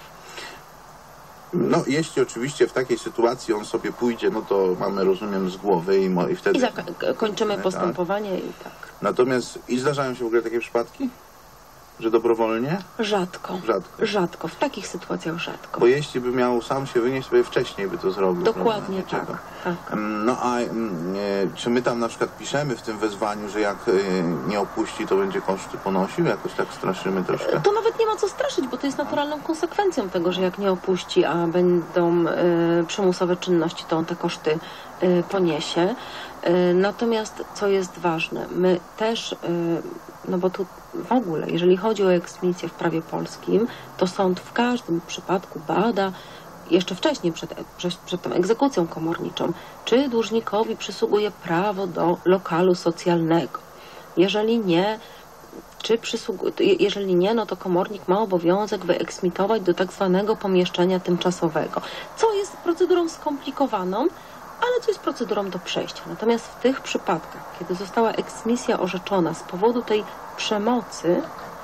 No, jeśli oczywiście w takiej sytuacji on sobie pójdzie, no to mamy, rozumiem, z głowy i, mo, i wtedy... I kończymy postępowanie tak. i tak. Natomiast i zdarzają się w ogóle takie przypadki? Że dobrowolnie? Rzadko. Rzadko. Rzadko. W takich sytuacjach rzadko. Bo jeśli by miał sam się wynieść, sobie wcześniej by to zrobił. Dokładnie tak, tak. No a e, czy my tam na przykład piszemy w tym wezwaniu, że jak e, nie opuści, to będzie koszty ponosił? Jakoś tak straszymy troszkę? To nawet nie ma co straszyć, bo to jest naturalną konsekwencją tego, że jak nie opuści, a będą e, przymusowe czynności, to on te koszty e, poniesie. E, natomiast co jest ważne, my też, e, no bo tu w ogóle, jeżeli chodzi o eksmisję w prawie polskim, to sąd w każdym przypadku bada, jeszcze wcześniej przed, przed, przed tą egzekucją komorniczą, czy dłużnikowi przysługuje prawo do lokalu socjalnego. Jeżeli nie, czy przysługuje, jeżeli nie, no to komornik ma obowiązek wyeksmitować do tak zwanego pomieszczenia tymczasowego, co jest procedurą skomplikowaną, ale co jest procedurą do przejścia. Natomiast w tych przypadkach, kiedy została eksmisja orzeczona z powodu tej przemocy,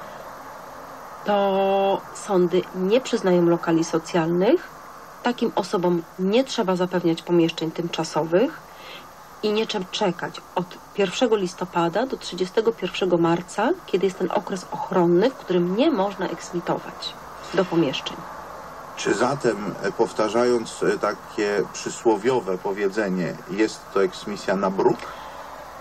to sądy nie przyznają lokali socjalnych, takim osobom nie trzeba zapewniać pomieszczeń tymczasowych i nie trzeba czekać od pierwszego listopada do trzydziestego pierwszego marca, kiedy jest ten okres ochronny, w którym nie można eksmitować do pomieszczeń. Czy zatem, powtarzając takie przysłowiowe powiedzenie, jest to eksmisja na bruk?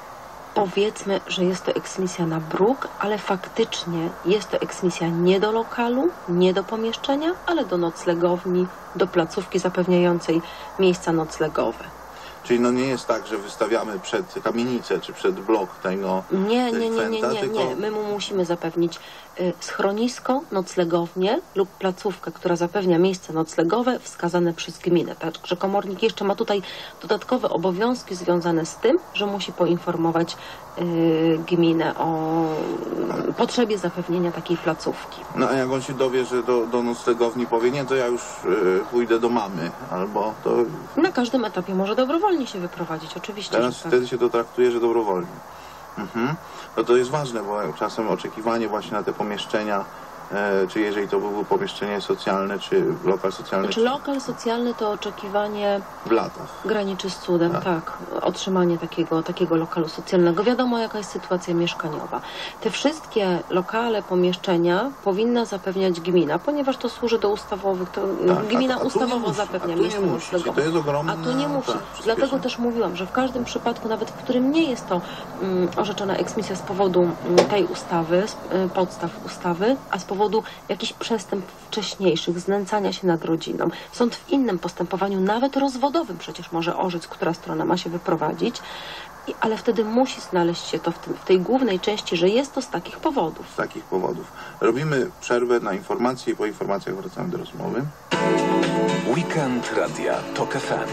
Powiedzmy, że jest to eksmisja na bruk, ale faktycznie jest to eksmisja nie do lokalu, nie do pomieszczenia, ale do noclegowni, do placówki zapewniającej miejsca noclegowe. Czyli no nie jest tak, że wystawiamy przed kamienicę czy przed blok tego Nie, nie, nie, nie, nie, tylko... nie. My mu musimy zapewnić y, schronisko, noclegownię lub placówkę, która zapewnia miejsce noclegowe wskazane przez gminę. Także komornik jeszcze ma tutaj dodatkowe obowiązki związane z tym, że musi poinformować y, gminę o y, potrzebie zapewnienia takiej placówki. No a jak on się dowie, że do, do noclegowni powie, nie, to ja już y, pójdę do mamy, albo to... Na każdym etapie może dobrowolnie się wyprowadzić, oczywiście. Teraz że tak. wtedy się to traktuje, że dobrowolnie. Mhm. No to jest ważne, bo czasem oczekiwanie właśnie na te pomieszczenia, e, czy jeżeli to były pomieszczenie socjalne, czy lokal socjalny. Znaczy lokal socjalny to oczekiwanie w latach graniczy z cudem, tak. tak. Otrzymanie takiego, takiego lokalu socjalnego. Wiadomo, jaka jest sytuacja mieszkaniowa. Te wszystkie lokale, pomieszczenia powinna zapewniać gmina, ponieważ to służy do ustawowych, to tak, gmina a, a ustawowo musi, zapewnia miejsce noclegowe. To jest ogromne. A tu nie musi. Tak, Dlatego też mówiłam, że w każdym przypadku, nawet w którym nie jest to um, orzeczona eksmisja z powodu um, tej ustawy, z, um, podstaw ustawy, a z powodu jakichś przestępstw wcześniejszych, znęcania się nad rodziną. Sąd w innym postępowaniu, nawet rozwodowym przecież może orzec, która strona ma się wyprowadzić, i, ale wtedy musi znaleźć się to w, tym, w tej głównej części, że jest to z takich powodów. Z takich powodów. Robimy przerwę na informacje i po informacjach wracamy do rozmowy. Weekend Radia Tok F M.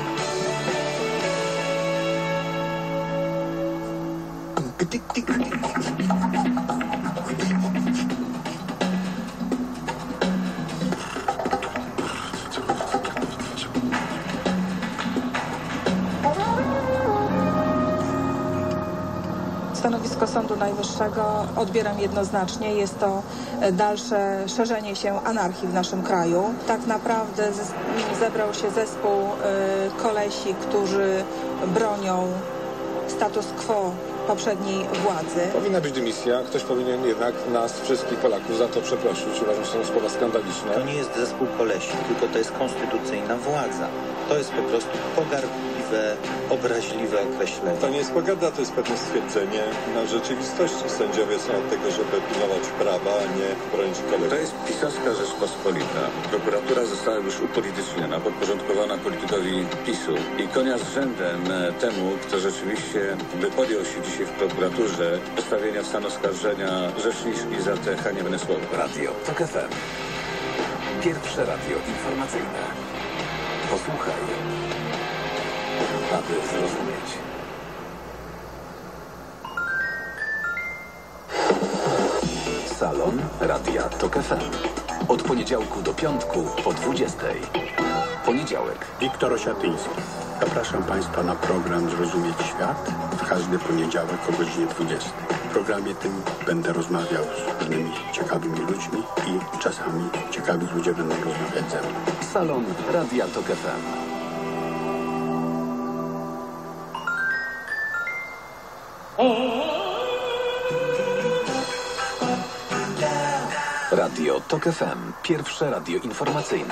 Stanowisko Sądu Najwyższego odbieram jednoznacznie. Jest to dalsze szerzenie się anarchii w naszym kraju. Tak naprawdę zebrał się zespół kolesi, którzy bronią status quo poprzedniej władzy. Powinna być dymisja. Ktoś powinien jednak nas, wszystkich Polaków, za to przeprosić. Uważam, że są słowa skandaliczne. To nie jest zespół kolesi, tylko to jest konstytucyjna władza. To jest po prostu pogardliwe, obraźliwe określenie. To nie jest pogarda, to jest pewne stwierdzenie na rzeczywistości. Sędziowie są od tego, żeby pilnować prawa, a nie bronić kolegów. To jest pisowska Rzeczpospolita. Prokuratura została już upolityczniona, podporządkowana politykowi PiSu. I konia z rzędem temu, kto rzeczywiście by podjął się dzisiaj w prokuraturze postawienia w stan oskarżenia rzeczniczki za te haniebne słowa. Radio Tok F M. Pierwsze radio informacyjne. Posłuchaj, aby zrozumieć. Salon Radia Tok F M. Od poniedziałku do piątku po dwudziestej. Poniedziałek. Wiktor Osiatyński. Zapraszam Państwa na program Zrozumieć Świat w każdy poniedziałek o godzinie dwudziestej. W programie tym będę rozmawiał z różnymi ciekawymi ludźmi i czasami ciekawi ludzie będą rozmawiać ze mną. Salon Radia Tok F M. Radio Tok F M. Pierwsze radio informacyjne.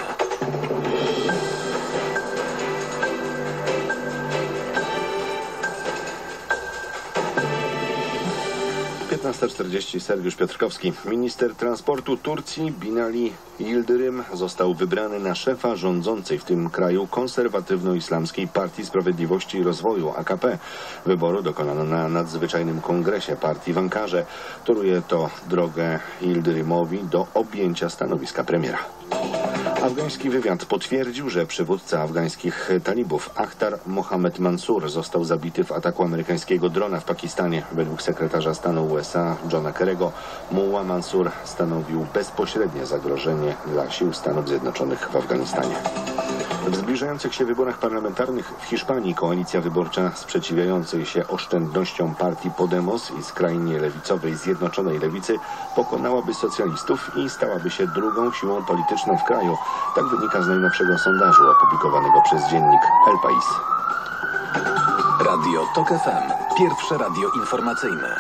piętnasta czterdzieści, Sergiusz Piotrkowski. Minister transportu Turcji Binali Yildirim został wybrany na szefa rządzącej w tym kraju konserwatywno-islamskiej Partii Sprawiedliwości i Rozwoju A K P. Wyboru dokonano na nadzwyczajnym kongresie partii w Ankarze. Toruje to drogę Yildirimowi do objęcia stanowiska premiera. Afgański wywiad potwierdził, że przywódca afgańskich talibów Akhtar Mohamed Mansur został zabity w ataku amerykańskiego drona w Pakistanie. Według sekretarza stanu U S A Johna Kerry'ego Mullah Mansur stanowił bezpośrednie zagrożenie dla sił Stanów Zjednoczonych w Afganistanie. W zbliżających się wyborach parlamentarnych w Hiszpanii koalicja wyborcza sprzeciwiającej się oszczędnościom partii Podemos i skrajnie lewicowej Zjednoczonej Lewicy pokonałaby socjalistów i stałaby się drugą siłą polityczną w kraju. Tak wynika z najnowszego sondażu opublikowanego przez dziennik El País. Radio Tok F M. Pierwsze radio informacyjne.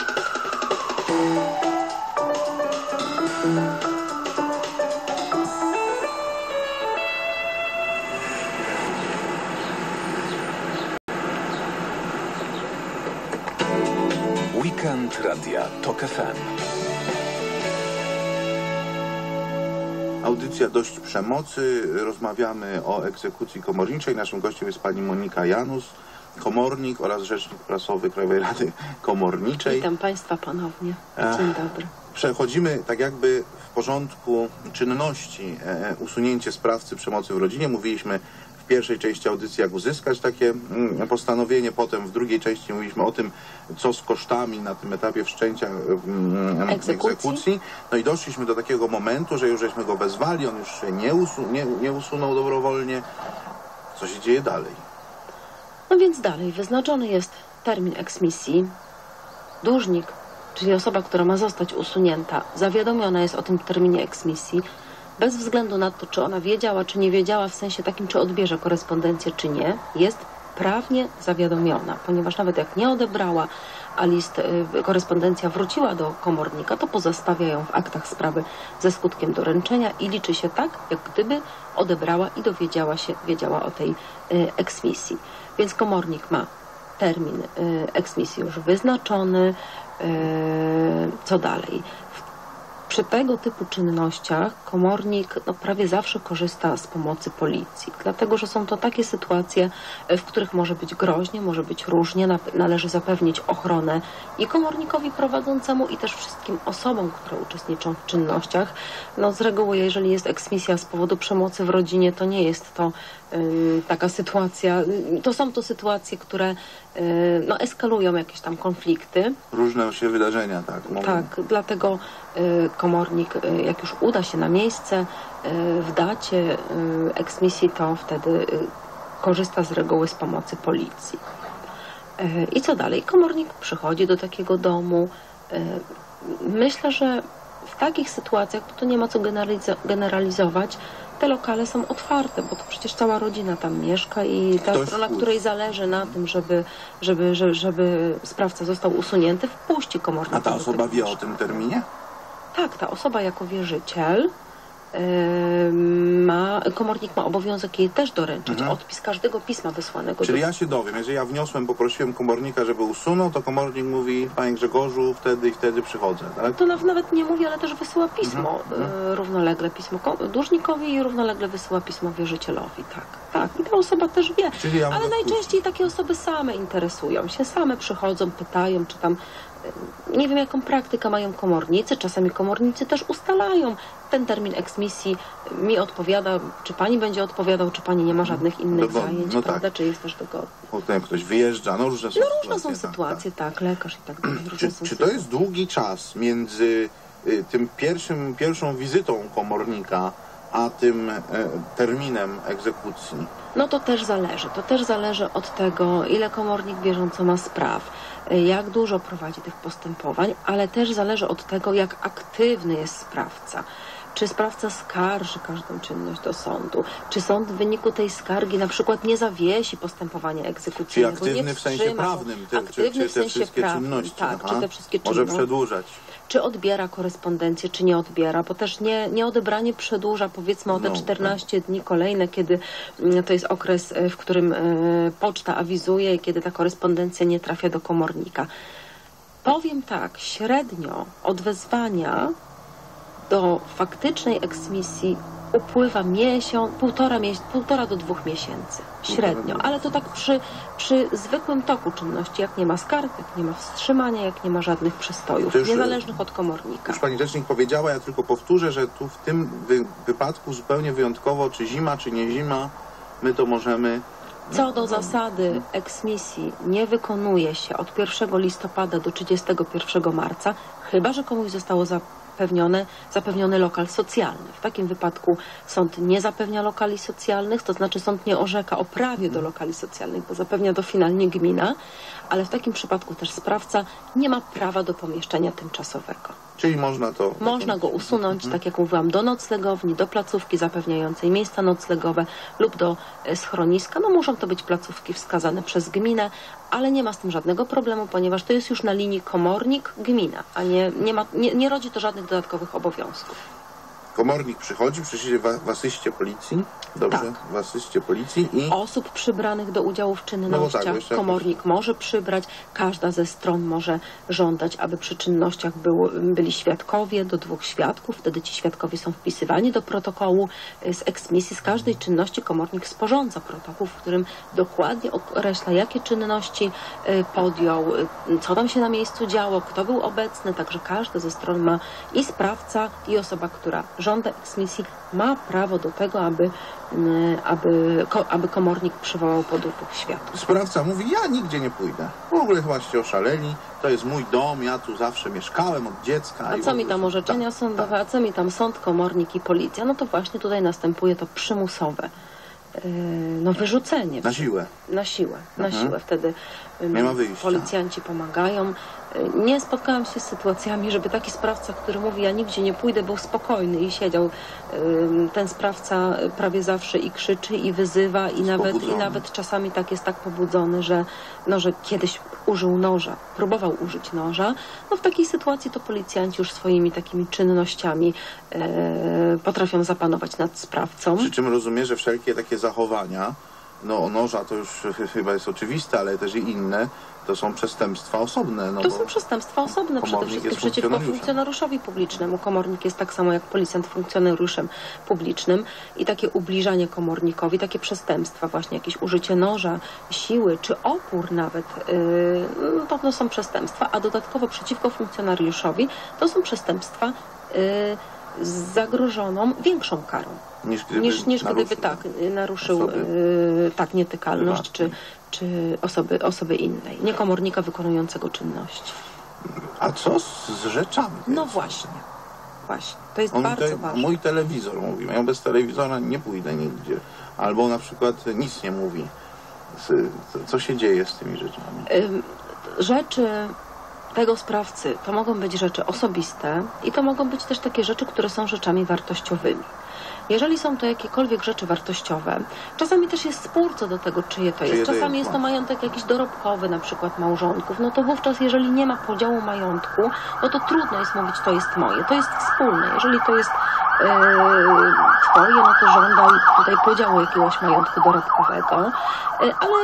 Weekend Radia Tok F M. Audycja Dość Przemocy. Rozmawiamy o egzekucji komorniczej. Naszym gościem jest pani Monika Janus, komornik oraz rzecznik prasowy Krajowej Rady Komorniczej. Witam Państwa ponownie. Dzień dobry. Przechodzimy tak jakby w porządku czynności e, usunięcie sprawcy przemocy w rodzinie. Mówiliśmy w pierwszej części audycji, jak uzyskać takie mm, postanowienie. Potem w drugiej części mówiliśmy o tym, co z kosztami na tym etapie wszczęcia mm, egzekucji. egzekucji. No i doszliśmy do takiego momentu, że już żeśmy go wezwali, on już się nie, usu nie, nie usunął dobrowolnie. Co się dzieje dalej? No więc dalej, wyznaczony jest termin eksmisji. Dłużnik, czyli osoba, która ma zostać usunięta, zawiadomiona jest o tym terminie eksmisji, bez względu na to, czy ona wiedziała, czy nie wiedziała, w sensie takim, czy odbierze korespondencję, czy nie, jest prawnie zawiadomiona, ponieważ nawet jak nie odebrała, a list, y, korespondencja wróciła do komornika, to pozostawia ją w aktach sprawy ze skutkiem doręczenia i liczy się tak, jak gdyby odebrała i dowiedziała się, wiedziała o tej y, eksmisji. Więc komornik ma termin y, eksmisji już wyznaczony. y, Co dalej? Przy tego typu czynnościach komornik no, prawie zawsze korzysta z pomocy policji, dlatego że są to takie sytuacje, w których może być groźnie, może być różnie, należy zapewnić ochronę i komornikowi prowadzącemu, i też wszystkim osobom, które uczestniczą w czynnościach. No, z reguły, jeżeli jest eksmisja z powodu przemocy w rodzinie, to nie jest to y, taka sytuacja, to są to sytuacje, które y, no, eskalują jakieś tam konflikty. Różne się wydarzenia, tak? Mogą... Tak, dlatego y, komornik, y, jak już uda się na miejsce y, w dacie y, eksmisji, to wtedy y, korzysta z reguły z pomocy policji. Y, I co dalej? Komornik przychodzi do takiego domu. Y, myślę, że w takich sytuacjach, bo to nie ma co generalizo generalizować, te lokale są otwarte, bo to przecież cała rodzina tam mieszka i ta Ktoś strona, wpuści. której zależy na tym, żeby, żeby, żeby, żeby sprawca został usunięty, wpuści komornika. A ta do osoba tego wie o mieszkania. tym terminie? Tak, ta osoba jako wierzyciel yy, ma, komornik ma obowiązek jej też doręczyć Mhm. odpis każdego pisma wysłanego. Czyli do... ja się dowiem, jeżeli ja wniosłem, poprosiłem komornika, żeby usunął, to komornik mówi: panie Grzegorzu, wtedy i wtedy przychodzę, tak? To nawet nie mówi, ale też wysyła pismo Mhm. y, równolegle, pismo dłużnikowi i równolegle wysyła pismo wierzycielowi, tak. Tak, i ta osoba też wie, Czyli ja ale mogę najczęściej takie osoby same interesują się, same przychodzą, pytają, czy tam, y, nie wiem jaką praktykę mają komornicy, czasami komornicy też ustalają ten termin eksmisji, mi odpowiada, czy pani będzie odpowiadał, czy pani nie ma żadnych innych No bo- zajęć, no prawda, tak. czy jest też dogodny. Potem ktoś wyjeżdża, no różne są No sytuacje. różne są sytuacje, tak, lekarz i tak dalej. różne Czy, są czy to jest długi czas między y, tym pierwszym, pierwszą wizytą komornika, a tym e, terminem egzekucji? No to też zależy. To też zależy od tego, ile komornik bieżąco ma spraw, jak dużo prowadzi tych postępowań, ale też zależy od tego, jak aktywny jest sprawca. Czy sprawca skarży każdą czynność do sądu? Czy sąd w wyniku tej skargi na przykład nie zawiesi postępowania Czyli egzekucyjnego? aktywny nie w sensie wstrzyma go? prawnym, te, czy, Aktywny czy w te sensie wszystkie prawnym, czynności? tak, Aha. czy te wszystkie Może czynności. przedłużać. Czy odbiera korespondencję, czy nie odbiera, bo też nie, nieodebranie przedłuża powiedzmy o te No, czternaście dni kolejne, kiedy mm, to jest okres, e, w którym e, poczta awizuje i kiedy ta korespondencja nie trafia do komornika. Powiem tak, średnio od wezwania do faktycznej eksmisji upływa miesiąc, półtora, mies półtora do dwóch miesięcy. Średnio, ale to tak przy, przy zwykłym toku czynności, jak nie ma skarg, jak nie ma wstrzymania, jak nie ma żadnych przystojów, To już, niezależnych od komornika. Już pani rzecznik powiedziała, ja tylko powtórzę, że tu w tym wy wypadku zupełnie wyjątkowo, czy zima, czy nie zima, my to możemy... Co do zasady eksmisji nie wykonuje się od pierwszego listopada do trzydziestego pierwszego marca, chyba że komuś zostało zapewnione, zapewniony lokal socjalny. W takim wypadku sąd nie zapewnia lokali socjalnych, to znaczy sąd nie orzeka o prawie do lokali socjalnych, bo zapewnia to finalnie gmina, ale w takim przypadku też sprawca nie ma prawa do pomieszczenia tymczasowego. Czyli można to... Można go usunąć, tak jak mówiłam, do noclegowni, do placówki zapewniającej miejsca noclegowe lub do e, schroniska. No muszą to być placówki wskazane przez gminę, ale nie ma z tym żadnego problemu, ponieważ to jest już na linii komornik-gmina, a nie, nie, ma, nie, nie rodzi to żadnych dodatkowych obowiązków. komornik przychodzi, przyjdzie w, w asyście policji, dobrze? Tak. W asyście policji i... Osób przybranych do udziału w czynnościach No tak, komornik może przybrać, każda ze stron może żądać, aby przy czynnościach był, byli świadkowie, do dwóch świadków, wtedy ci świadkowie są wpisywani do protokołu z eksmisji. Z każdej czynności komornik sporządza protokół, w którym dokładnie określa, jakie czynności podjął, co tam się na miejscu działo, kto był obecny, także każda ze stron ma, i sprawca, i osoba, która żąda eksmisji, ma prawo do tego, aby, aby, aby komornik przywołał podróbek świadków. Sprawca mówi, ja nigdzie nie pójdę. W ogóle chyba się oszaleli, to jest mój dom, ja tu zawsze mieszkałem od dziecka. A co mi tam orzeczenia tak, sądowe, tak. a co mi tam sąd, komornik i policja? No to właśnie tutaj następuje to przymusowe no wyrzucenie. Na siłę. Na siłę, na Mhm. siłę. Wtedy Nie ma wyjścia. policjanci pomagają. Nie spotkałam się z sytuacjami, żeby taki sprawca, który mówi, ja nigdzie nie pójdę, był spokojny i siedział. Ten sprawca prawie zawsze i krzyczy, i wyzywa, i nawet, i nawet czasami tak jest tak pobudzony, że, no, że kiedyś użył noża, próbował użyć noża. No w takiej sytuacji to policjanci już swoimi takimi czynnościami e, potrafią zapanować nad sprawcą. Przy czym rozumiem, że wszelkie takie zachowania, no noża to już chyba jest oczywiste, ale też i inne, to są przestępstwa osobne. No to bo są przestępstwa osobne, przede komornik wszystkim jest przeciwko funkcjonariuszem. funkcjonariuszowi publicznemu. Komornik jest tak samo jak policjant funkcjonariuszem publicznym i takie ubliżanie komornikowi, takie przestępstwa, właśnie jakieś użycie noża, siły czy opór nawet, yy, no to, to są przestępstwa, a dodatkowo przeciwko funkcjonariuszowi to są przestępstwa yy, z zagrożoną większą karą. Niż gdyby, Niż, niż naruszył, gdyby tak naruszył yy, tak nietykalność czy, czy osoby, osoby innej, nie komornika wykonującego czynności. A co z, z rzeczami? No właśnie, właśnie. To jest On bardzo te, ważne. Mój telewizor mówi, ja bez telewizora nie pójdę nigdzie. Albo na przykład nic nie mówi. Co się dzieje z tymi rzeczami? Ym, rzeczy tego sprawcy to mogą być rzeczy osobiste i to mogą być też takie rzeczy, które są rzeczami wartościowymi. Jeżeli są to jakiekolwiek rzeczy wartościowe, czasami też jest spór co do tego, czyje to jest. Czasami jest to majątek jakiś dorobkowy, na przykład małżonków. No to wówczas, jeżeli nie ma podziału majątku, no to trudno jest mówić, to jest moje. To jest wspólne. Jeżeli to jest yy, twoje, no to żądaj tutaj podziału jakiegoś majątku dorobkowego. Yy, ale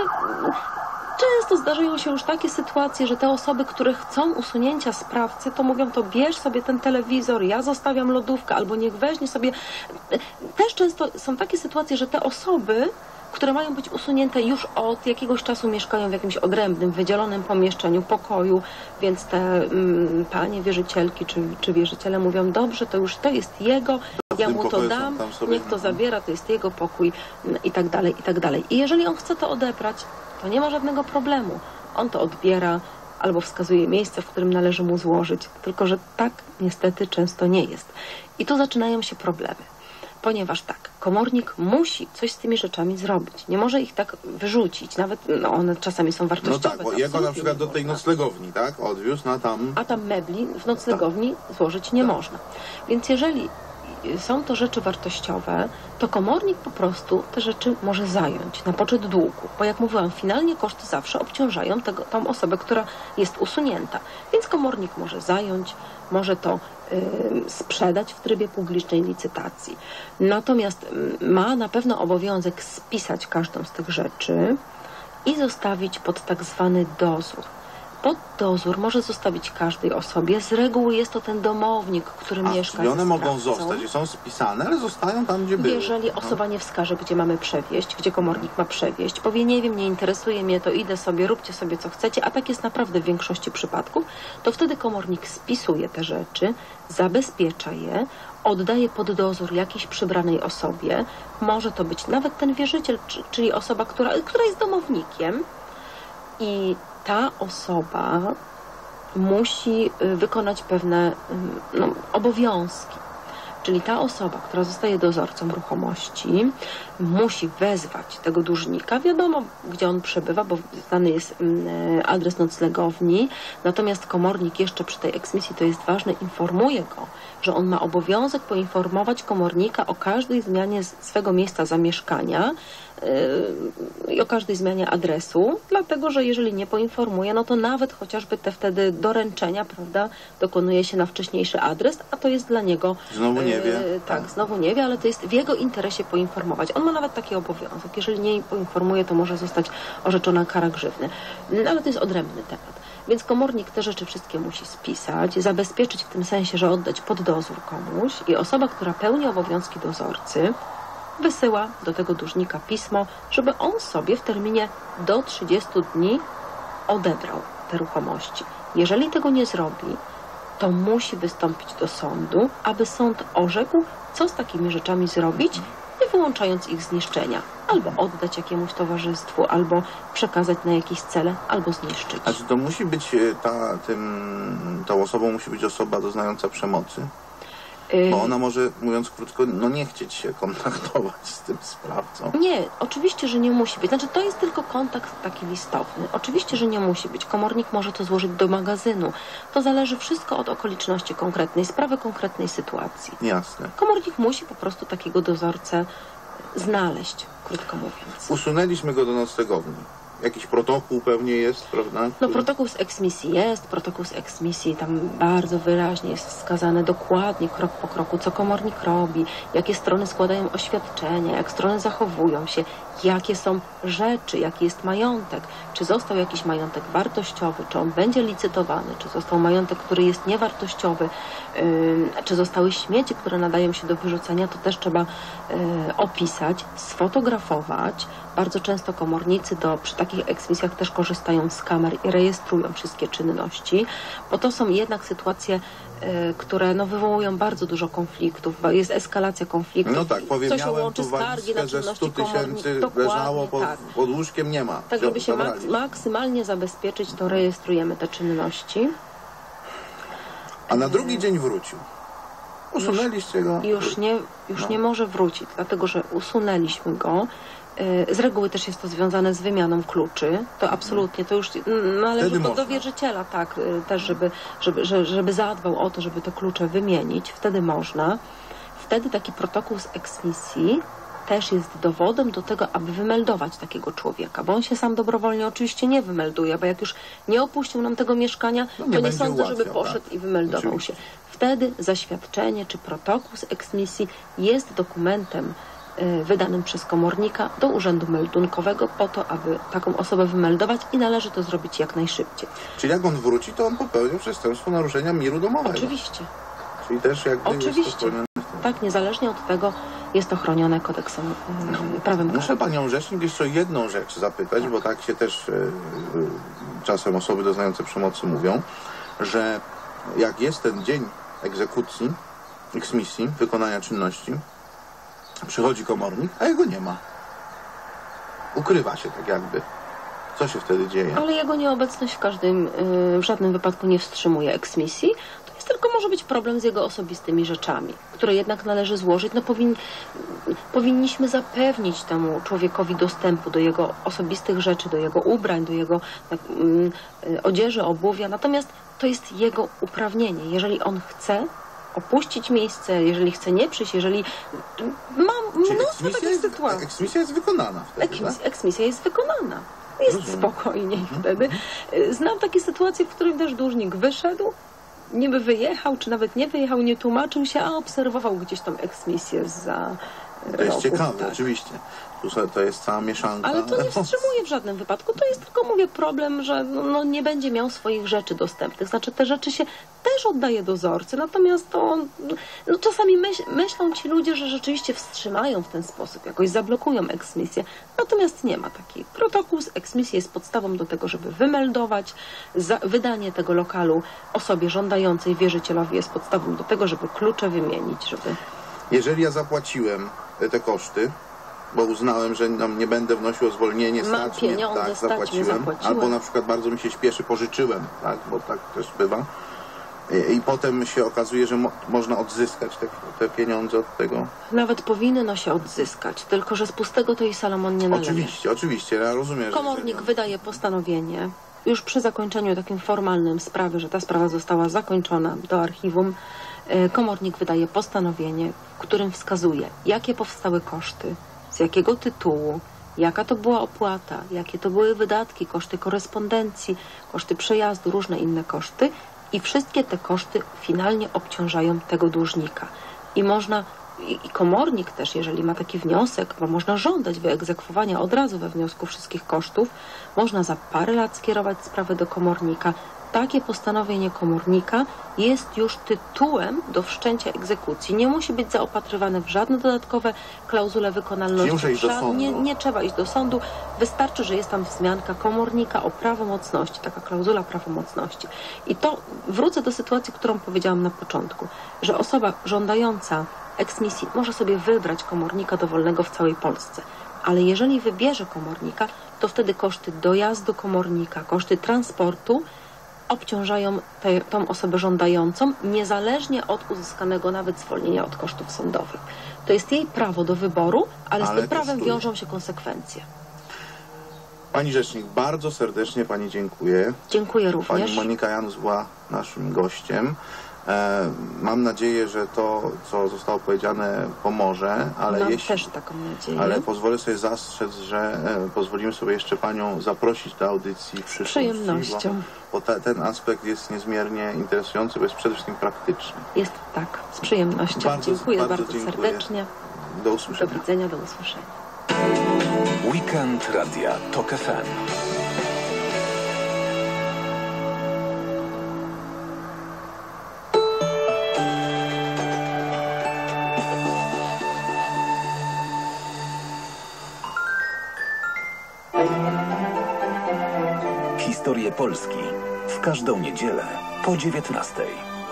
często zdarzają się już takie sytuacje, że te osoby, które chcą usunięcia sprawcy, to mówią, to bierz sobie ten telewizor, ja zostawiam lodówkę, albo niech weźmie sobie. Też często są takie sytuacje, że te osoby, które mają być usunięte, już od jakiegoś czasu mieszkają w jakimś odrębnym, wydzielonym pomieszczeniu, pokoju, więc te mm, panie wierzycielki czy, czy wierzyciele mówią, dobrze, to już to jest jego, ja mu to dam, niech to zabiera, to jest jego pokój i tak dalej, i tak dalej. I jeżeli on chce to odebrać, to nie ma żadnego problemu. On to odbiera albo wskazuje miejsce, w którym należy mu złożyć. Tylko że tak niestety często nie jest. I tu zaczynają się problemy. Ponieważ tak, komornik musi coś z tymi rzeczami zrobić. Nie może ich tak wyrzucić. Nawet no, one czasami są wartościowe. No tak, bo jego na przykład do tej noclegowni, tak? Odwiózł na tam... A tam mebli w noclegowni tak. złożyć nie tak. można. Więc jeżeli są to rzeczy wartościowe, to komornik po prostu te rzeczy może zająć na poczet długu. Bo jak mówiłam, finalnie koszty zawsze obciążają tego, tą osobę, która jest usunięta. Więc komornik może zająć, może to y, sprzedać w trybie publicznej licytacji. Natomiast y, ma na pewno obowiązek spisać każdą z tych rzeczy i zostawić pod tak zwany dozór. Pod dozór może zostawić każdej osobie. Z reguły jest to ten domownik, który A, mieszka czyli one ze mogą sprawcą. zostać i są spisane, ale zostają tam, gdzie były. Jeżeli osoba nie wskaże, gdzie mamy przewieźć, gdzie komornik ma przewieźć, powie, nie wiem, nie interesuje mnie to, idę sobie, róbcie sobie co chcecie, a tak jest naprawdę w większości przypadków, to wtedy komornik spisuje te rzeczy, zabezpiecza je, oddaje pod dozór jakiejś przybranej osobie. Może to być nawet ten wierzyciel, czyli osoba, która, która jest domownikiem i ta osoba musi wykonać pewne no, obowiązki. Czyli ta osoba, która zostaje dozorcą ruchomości, musi wezwać tego dłużnika. Wiadomo, gdzie on przebywa, bo znany jest adres noclegowni. Natomiast komornik jeszcze przy tej eksmisji, to jest ważne, informuje go, że on ma obowiązek poinformować komornika o każdej zmianie swego miejsca zamieszkania, yy, i o każdej zmianie adresu, dlatego że jeżeli nie poinformuje, no to nawet chociażby te wtedy doręczenia, prawda, dokonuje się na wcześniejszy adres, a to jest dla niego... Znowu nie wie. Yy, tak, znowu nie wie, ale to jest w jego interesie poinformować. On ma nawet taki obowiązek. Jeżeli nie poinformuje, to może zostać orzeczona kara grzywny. No, ale to jest odrębny temat. Więc komornik te rzeczy wszystkie musi spisać, zabezpieczyć w tym sensie, że oddać pod dozór komuś i osoba, która pełni obowiązki dozorcy, wysyła do tego dłużnika pismo, żeby on sobie w terminie do trzydziestu dni odebrał te ruchomości. Jeżeli tego nie zrobi, to musi wystąpić do sądu, aby sąd orzekł, co z takimi rzeczami zrobić, nie wyłączając ich zniszczenia. Albo oddać jakiemuś towarzystwu, albo przekazać na jakieś cele, albo zniszczyć. A czy to musi być ta, tym, tą osobą musi być osoba doznająca przemocy? Bo ona może, mówiąc krótko, no nie chcieć się kontaktować z tym sprawcą. Nie, oczywiście, że nie musi być. Znaczy, to jest tylko kontakt taki listowny. Oczywiście, że nie musi być. Komornik może to złożyć do magazynu. To zależy wszystko od okoliczności konkretnej sprawy, konkretnej sytuacji. Jasne. Komornik musi po prostu takiego dozorcę znaleźć, krótko mówiąc. Usunęliśmy go do noclegowni. Jakiś protokół pewnie jest, prawda? No protokół z eksmisji jest, protokół z eksmisji, tam bardzo wyraźnie jest wskazane dokładnie, krok po kroku, co komornik robi, jakie strony składają oświadczenia, jak strony zachowują się, jakie są rzeczy, jaki jest majątek, czy został jakiś majątek wartościowy, czy on będzie licytowany, czy został majątek, który jest niewartościowy, yy, czy zostały śmieci, które nadają się do wyrzucenia, to też trzeba yy, opisać, sfotografować. Bardzo często komornicy do, przy takich eksmisjach też korzystają z kamer i rejestrują wszystkie czynności, bo to są jednak sytuacje, y, które no, wywołują bardzo dużo konfliktów, bo jest eskalacja konfliktów. No tak, powiem, co się miałem łączy tu skargi na że sto czynności tysięcy komorników. leżało pod, tak. pod łóżkiem, nie ma. Tak, żeby się Zabrali. mak maksymalnie zabezpieczyć, to rejestrujemy te czynności. A na drugi dzień wrócił. Usunęliście go? Już nie, już no. nie może wrócić, dlatego że usunęliśmy go. Z reguły też jest to związane z wymianą kluczy. To absolutnie, to już należy do, do wierzyciela, tak, też, żeby, żeby, żeby zadbał o to, żeby te klucze wymienić. Wtedy można. Wtedy taki protokół z eksmisji też jest dowodem do tego, aby wymeldować takiego człowieka, bo on się sam dobrowolnie oczywiście nie wymelduje, bo jak już nie opuścił nam tego mieszkania, no nie to nie sądzę, żeby ułatwiał, poszedł tak? i wymeldował Oczywiście. się. Wtedy zaświadczenie czy protokół z eksmisji jest dokumentem wydanym przez komornika do urzędu meldunkowego po to, aby taką osobę wymeldować i należy to zrobić jak najszybciej. Czyli jak on wróci, to on popełnił przestępstwo naruszenia miru domowego. Oczywiście. Czyli też jakby Oczywiście. jest to chronione. Tak, niezależnie od tego jest to chronione kodeksem no. prawem karnym. Muszę panią rzecznik jeszcze o jedną rzecz zapytać, bo tak się też y, y, czasem osoby doznające przemocy mówią, że jak jest ten dzień egzekucji, eksmisji, wykonania czynności, przychodzi komornik, a jego nie ma. Ukrywa się tak jakby. Co się wtedy dzieje? Ale jego nieobecność w każdym, w żadnym wypadku nie wstrzymuje eksmisji. To jest tylko może być problem z jego osobistymi rzeczami, które jednak należy złożyć. No powin, powinniśmy zapewnić temu człowiekowi dostępu do jego osobistych rzeczy, do jego ubrań, do jego tak, um, odzieży, obuwia. Natomiast to jest jego uprawnienie. Jeżeli on chce opuścić miejsce, jeżeli chce nie przyjść, jeżeli... Mam mnóstwo takich sytuacji. Eksmisja jest wykonana wtedy, Eksmis, tak? Eksmisja jest wykonana. Jest Rozumiem. spokojniej wtedy. Znam takie sytuacje, w których też dłużnik wyszedł, niby wyjechał, czy nawet nie wyjechał, nie tłumaczył się, a obserwował gdzieś tam eksmisję za To jest roku, ciekawe, tak. oczywiście. To jest cała mieszanka. Ale to nie wstrzymuje w żadnym wypadku. To jest tylko, mówię, problem, że no, no, nie będzie miał swoich rzeczy dostępnych. Znaczy te rzeczy się też oddaje dozorcy, natomiast to no, czasami myśl, myślą ci ludzie, że rzeczywiście wstrzymają w ten sposób, jakoś zablokują eksmisję. Natomiast nie ma takiej. Protokół z eksmisji jest podstawą do tego, żeby wymeldować. Za, wydanie tego lokalu osobie żądającej, wierzycielowi jest podstawą do tego, żeby klucze wymienić, żeby... Jeżeli ja zapłaciłem te koszty, bo uznałem, że nam nie będę wnosił o zwolnienie, Mam stać mnie, pieniądze, tak, stać zapłaciłem. mnie, zapłaciłem. Albo na przykład bardzo mi się śpieszy, pożyczyłem, tak, bo tak też bywa. I, i potem się okazuje, że mo można odzyskać te, te pieniądze od tego. Nawet powinno się odzyskać, tylko że z pustego to i Salomon nie naleje. Oczywiście, oczywiście, ja rozumiem. Komornik że... wydaje postanowienie, już przy zakończeniu takim formalnym sprawy, że ta sprawa została zakończona do archiwum, komornik wydaje postanowienie, w którym wskazuje, jakie powstały koszty, z jakiego tytułu, jaka to była opłata, jakie to były wydatki, koszty korespondencji, koszty przejazdu, różne inne koszty i wszystkie te koszty finalnie obciążają tego dłużnika. I można, i komornik też, jeżeli ma taki wniosek, bo można żądać wyegzekwowania od razu we wniosku wszystkich kosztów, można za parę lat skierować sprawę do komornika. Takie postanowienie komornika jest już tytułem do wszczęcia egzekucji. Nie musi być zaopatrywane w żadne dodatkowe klauzule wykonalności. Nie, iść do sądu. Nie, nie trzeba iść do sądu. Wystarczy, że jest tam wzmianka komornika o prawomocności, taka klauzula prawomocności. I to wrócę do sytuacji, którą powiedziałam na początku, że osoba żądająca eksmisji może sobie wybrać komornika dowolnego w całej Polsce. Ale jeżeli wybierze komornika, to wtedy koszty dojazdu komornika, koszty transportu obciążają te, tą osobę żądającą, niezależnie od uzyskanego nawet zwolnienia od kosztów sądowych. To jest jej prawo do wyboru, ale, ale z tym prawem kosztuje. Wiążą się konsekwencje. Pani Rzecznik, bardzo serdecznie Pani dziękuję. Dziękuję również. Pani Monika Janus była naszym gościem. E, mam nadzieję, że to, co zostało powiedziane, pomoże, ale mam jeśli, też taką nadzieję. Ale pozwolę sobie zastrzec, że e, pozwolimy sobie jeszcze Panią zaprosić do audycji w przyszłości. Z przyjemnością. Bo, bo ta, ten aspekt jest niezmiernie interesujący, bo jest przede wszystkim praktyczny. Jest tak, z przyjemnością. Bardzo, dziękuję bardzo, bardzo dziękuję. serdecznie. Do usłyszenia. Do widzenia, do usłyszenia. Weekend Radia TOK F M. Historie Polski w każdą niedzielę po dziewiętnastej.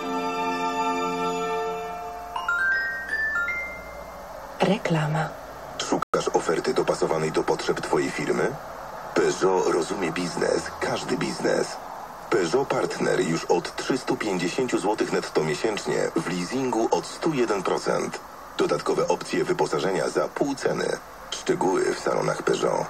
Reklama. Szukasz oferty dopasowanej do potrzeb Twojej firmy? Peugeot rozumie biznes, każdy biznes. Peugeot Partner już od trzysta pięćdziesiąt złotych netto miesięcznie w leasingu od sto jeden procent. Dodatkowe opcje wyposażenia za pół ceny. Szczegóły w salonach Peugeot.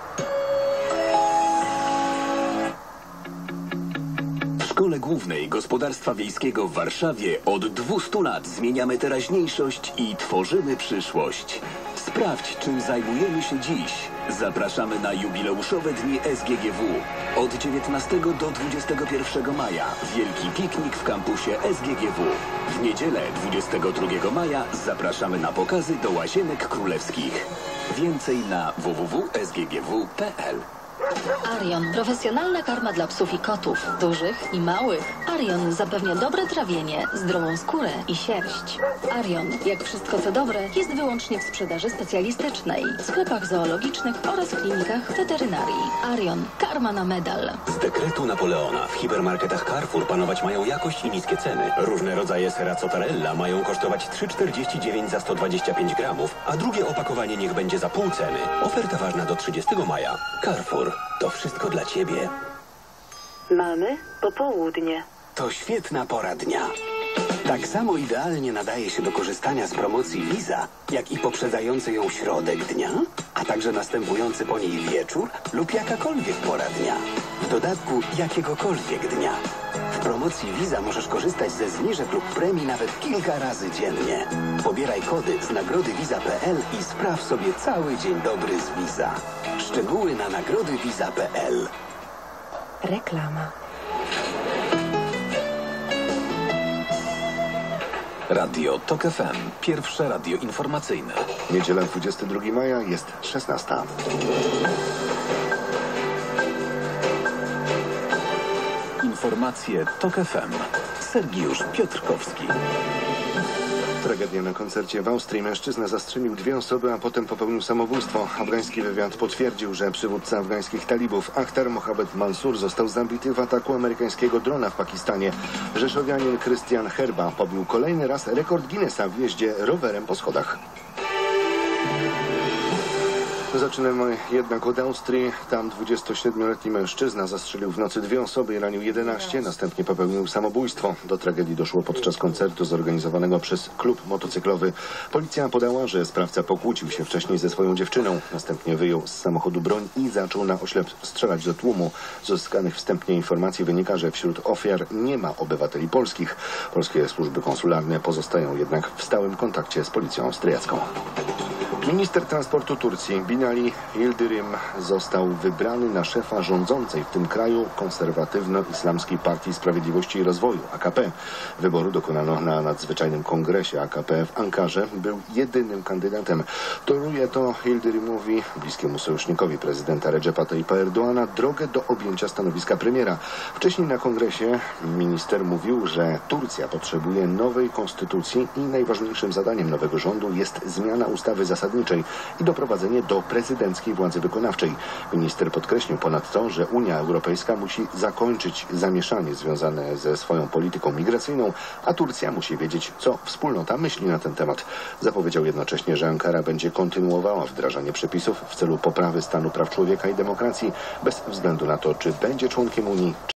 W Szkole Głównej Gospodarstwa Wiejskiego w Warszawie od dwustu lat zmieniamy teraźniejszość i tworzymy przyszłość. Sprawdź, czym zajmujemy się dziś. Zapraszamy na jubileuszowe dni S G G W. Od dziewiętnastego do dwudziestego pierwszego maja wielki piknik w kampusie S G G W. W niedzielę dwudziestego drugiego maja zapraszamy na pokazy do Łazienek Królewskich. Więcej na w w w kropka s g g w kropka p l. Arion. Profesjonalna karma dla psów i kotów, dużych i małych. Arion zapewnia dobre trawienie, zdrową skórę i sierść. Arion, jak wszystko co dobre, jest wyłącznie w sprzedaży specjalistycznej, w sklepach zoologicznych oraz w klinikach weterynarii. Arion. Karma na medal. Z dekretu Napoleona w hipermarketach Carrefour panować mają jakość i niskie ceny. Różne rodzaje sera Cottarella mają kosztować trzy czterdzieści dziewięć za sto dwadzieścia pięć gramów, a drugie opakowanie niech będzie za pół ceny. Oferta ważna do trzydziestego maja. Carrefour. To wszystko dla Ciebie. Mamy popołudnie. To świetna pora dnia. Tak samo idealnie nadaje się do korzystania z promocji Visa, jak i poprzedzający ją środek dnia, a także następujący po niej wieczór lub jakakolwiek pora dnia. W dodatku jakiegokolwiek dnia. W promocji Visa możesz korzystać ze zniżek lub premii nawet kilka razy dziennie. Pobieraj kody z nagrody visa kropka p l i spraw sobie cały dzień dobry z Visa. Szczegóły na nagrody visa kropka p l. Reklama. Radio TOK F M. Pierwsze radio informacyjne. Niedziela dwudziestego drugiego maja jest szesnasta. Informacje TOK F M. Sergiusz Piotrkowski. Tragedia na koncercie w Austrii. Mężczyzna zastrzelił dwie osoby, a potem popełnił samobójstwo. Afgański wywiad potwierdził, że przywódca afgańskich talibów Akhtar Mohamed Mansur został zabity w ataku amerykańskiego drona w Pakistanie. Rzeszowianin Krystian Herba pobił kolejny raz rekord Guinnessa w jeździe rowerem po schodach. Zaczynamy jednak od Austrii. Tam dwudziestosiedmioletni mężczyzna zastrzelił w nocy dwie osoby i ranił jedenaście. Następnie popełnił samobójstwo. Do tragedii doszło podczas koncertu zorganizowanego przez klub motocyklowy. Policja podała, że sprawca pokłócił się wcześniej ze swoją dziewczyną. Następnie wyjął z samochodu broń i zaczął na oślep strzelać do tłumu. Z uzyskanych wstępnie informacji wynika, że wśród ofiar nie ma obywateli polskich. Polskie służby konsularne pozostają jednak w stałym kontakcie z policją austriacką. Minister transportu Turcji Binali Yildirim został wybrany na szefa rządzącej w tym kraju konserwatywno-islamskiej Partii Sprawiedliwości i Rozwoju, A K P. Wyboru dokonano na nadzwyczajnym kongresie A K P w Ankarze. Był jedynym kandydatem. Toruje to Yildirimowi, bliskiemu sojusznikowi prezydenta Recepa Tayyipa Erdoğana, drogę do objęcia stanowiska premiera. Wcześniej na kongresie minister mówił, że Turcja potrzebuje nowej konstytucji i najważniejszym zadaniem nowego rządu jest zmiana ustawy zasadniczej i doprowadzenie do prezydenckiej władzy wykonawczej. Minister podkreślił ponadto, że Unia Europejska musi zakończyć zamieszanie związane ze swoją polityką migracyjną, a Turcja musi wiedzieć, co wspólnota myśli na ten temat. Zapowiedział jednocześnie, że Ankara będzie kontynuowała wdrażanie przepisów w celu poprawy stanu praw człowieka i demokracji bez względu na to, czy będzie członkiem Unii,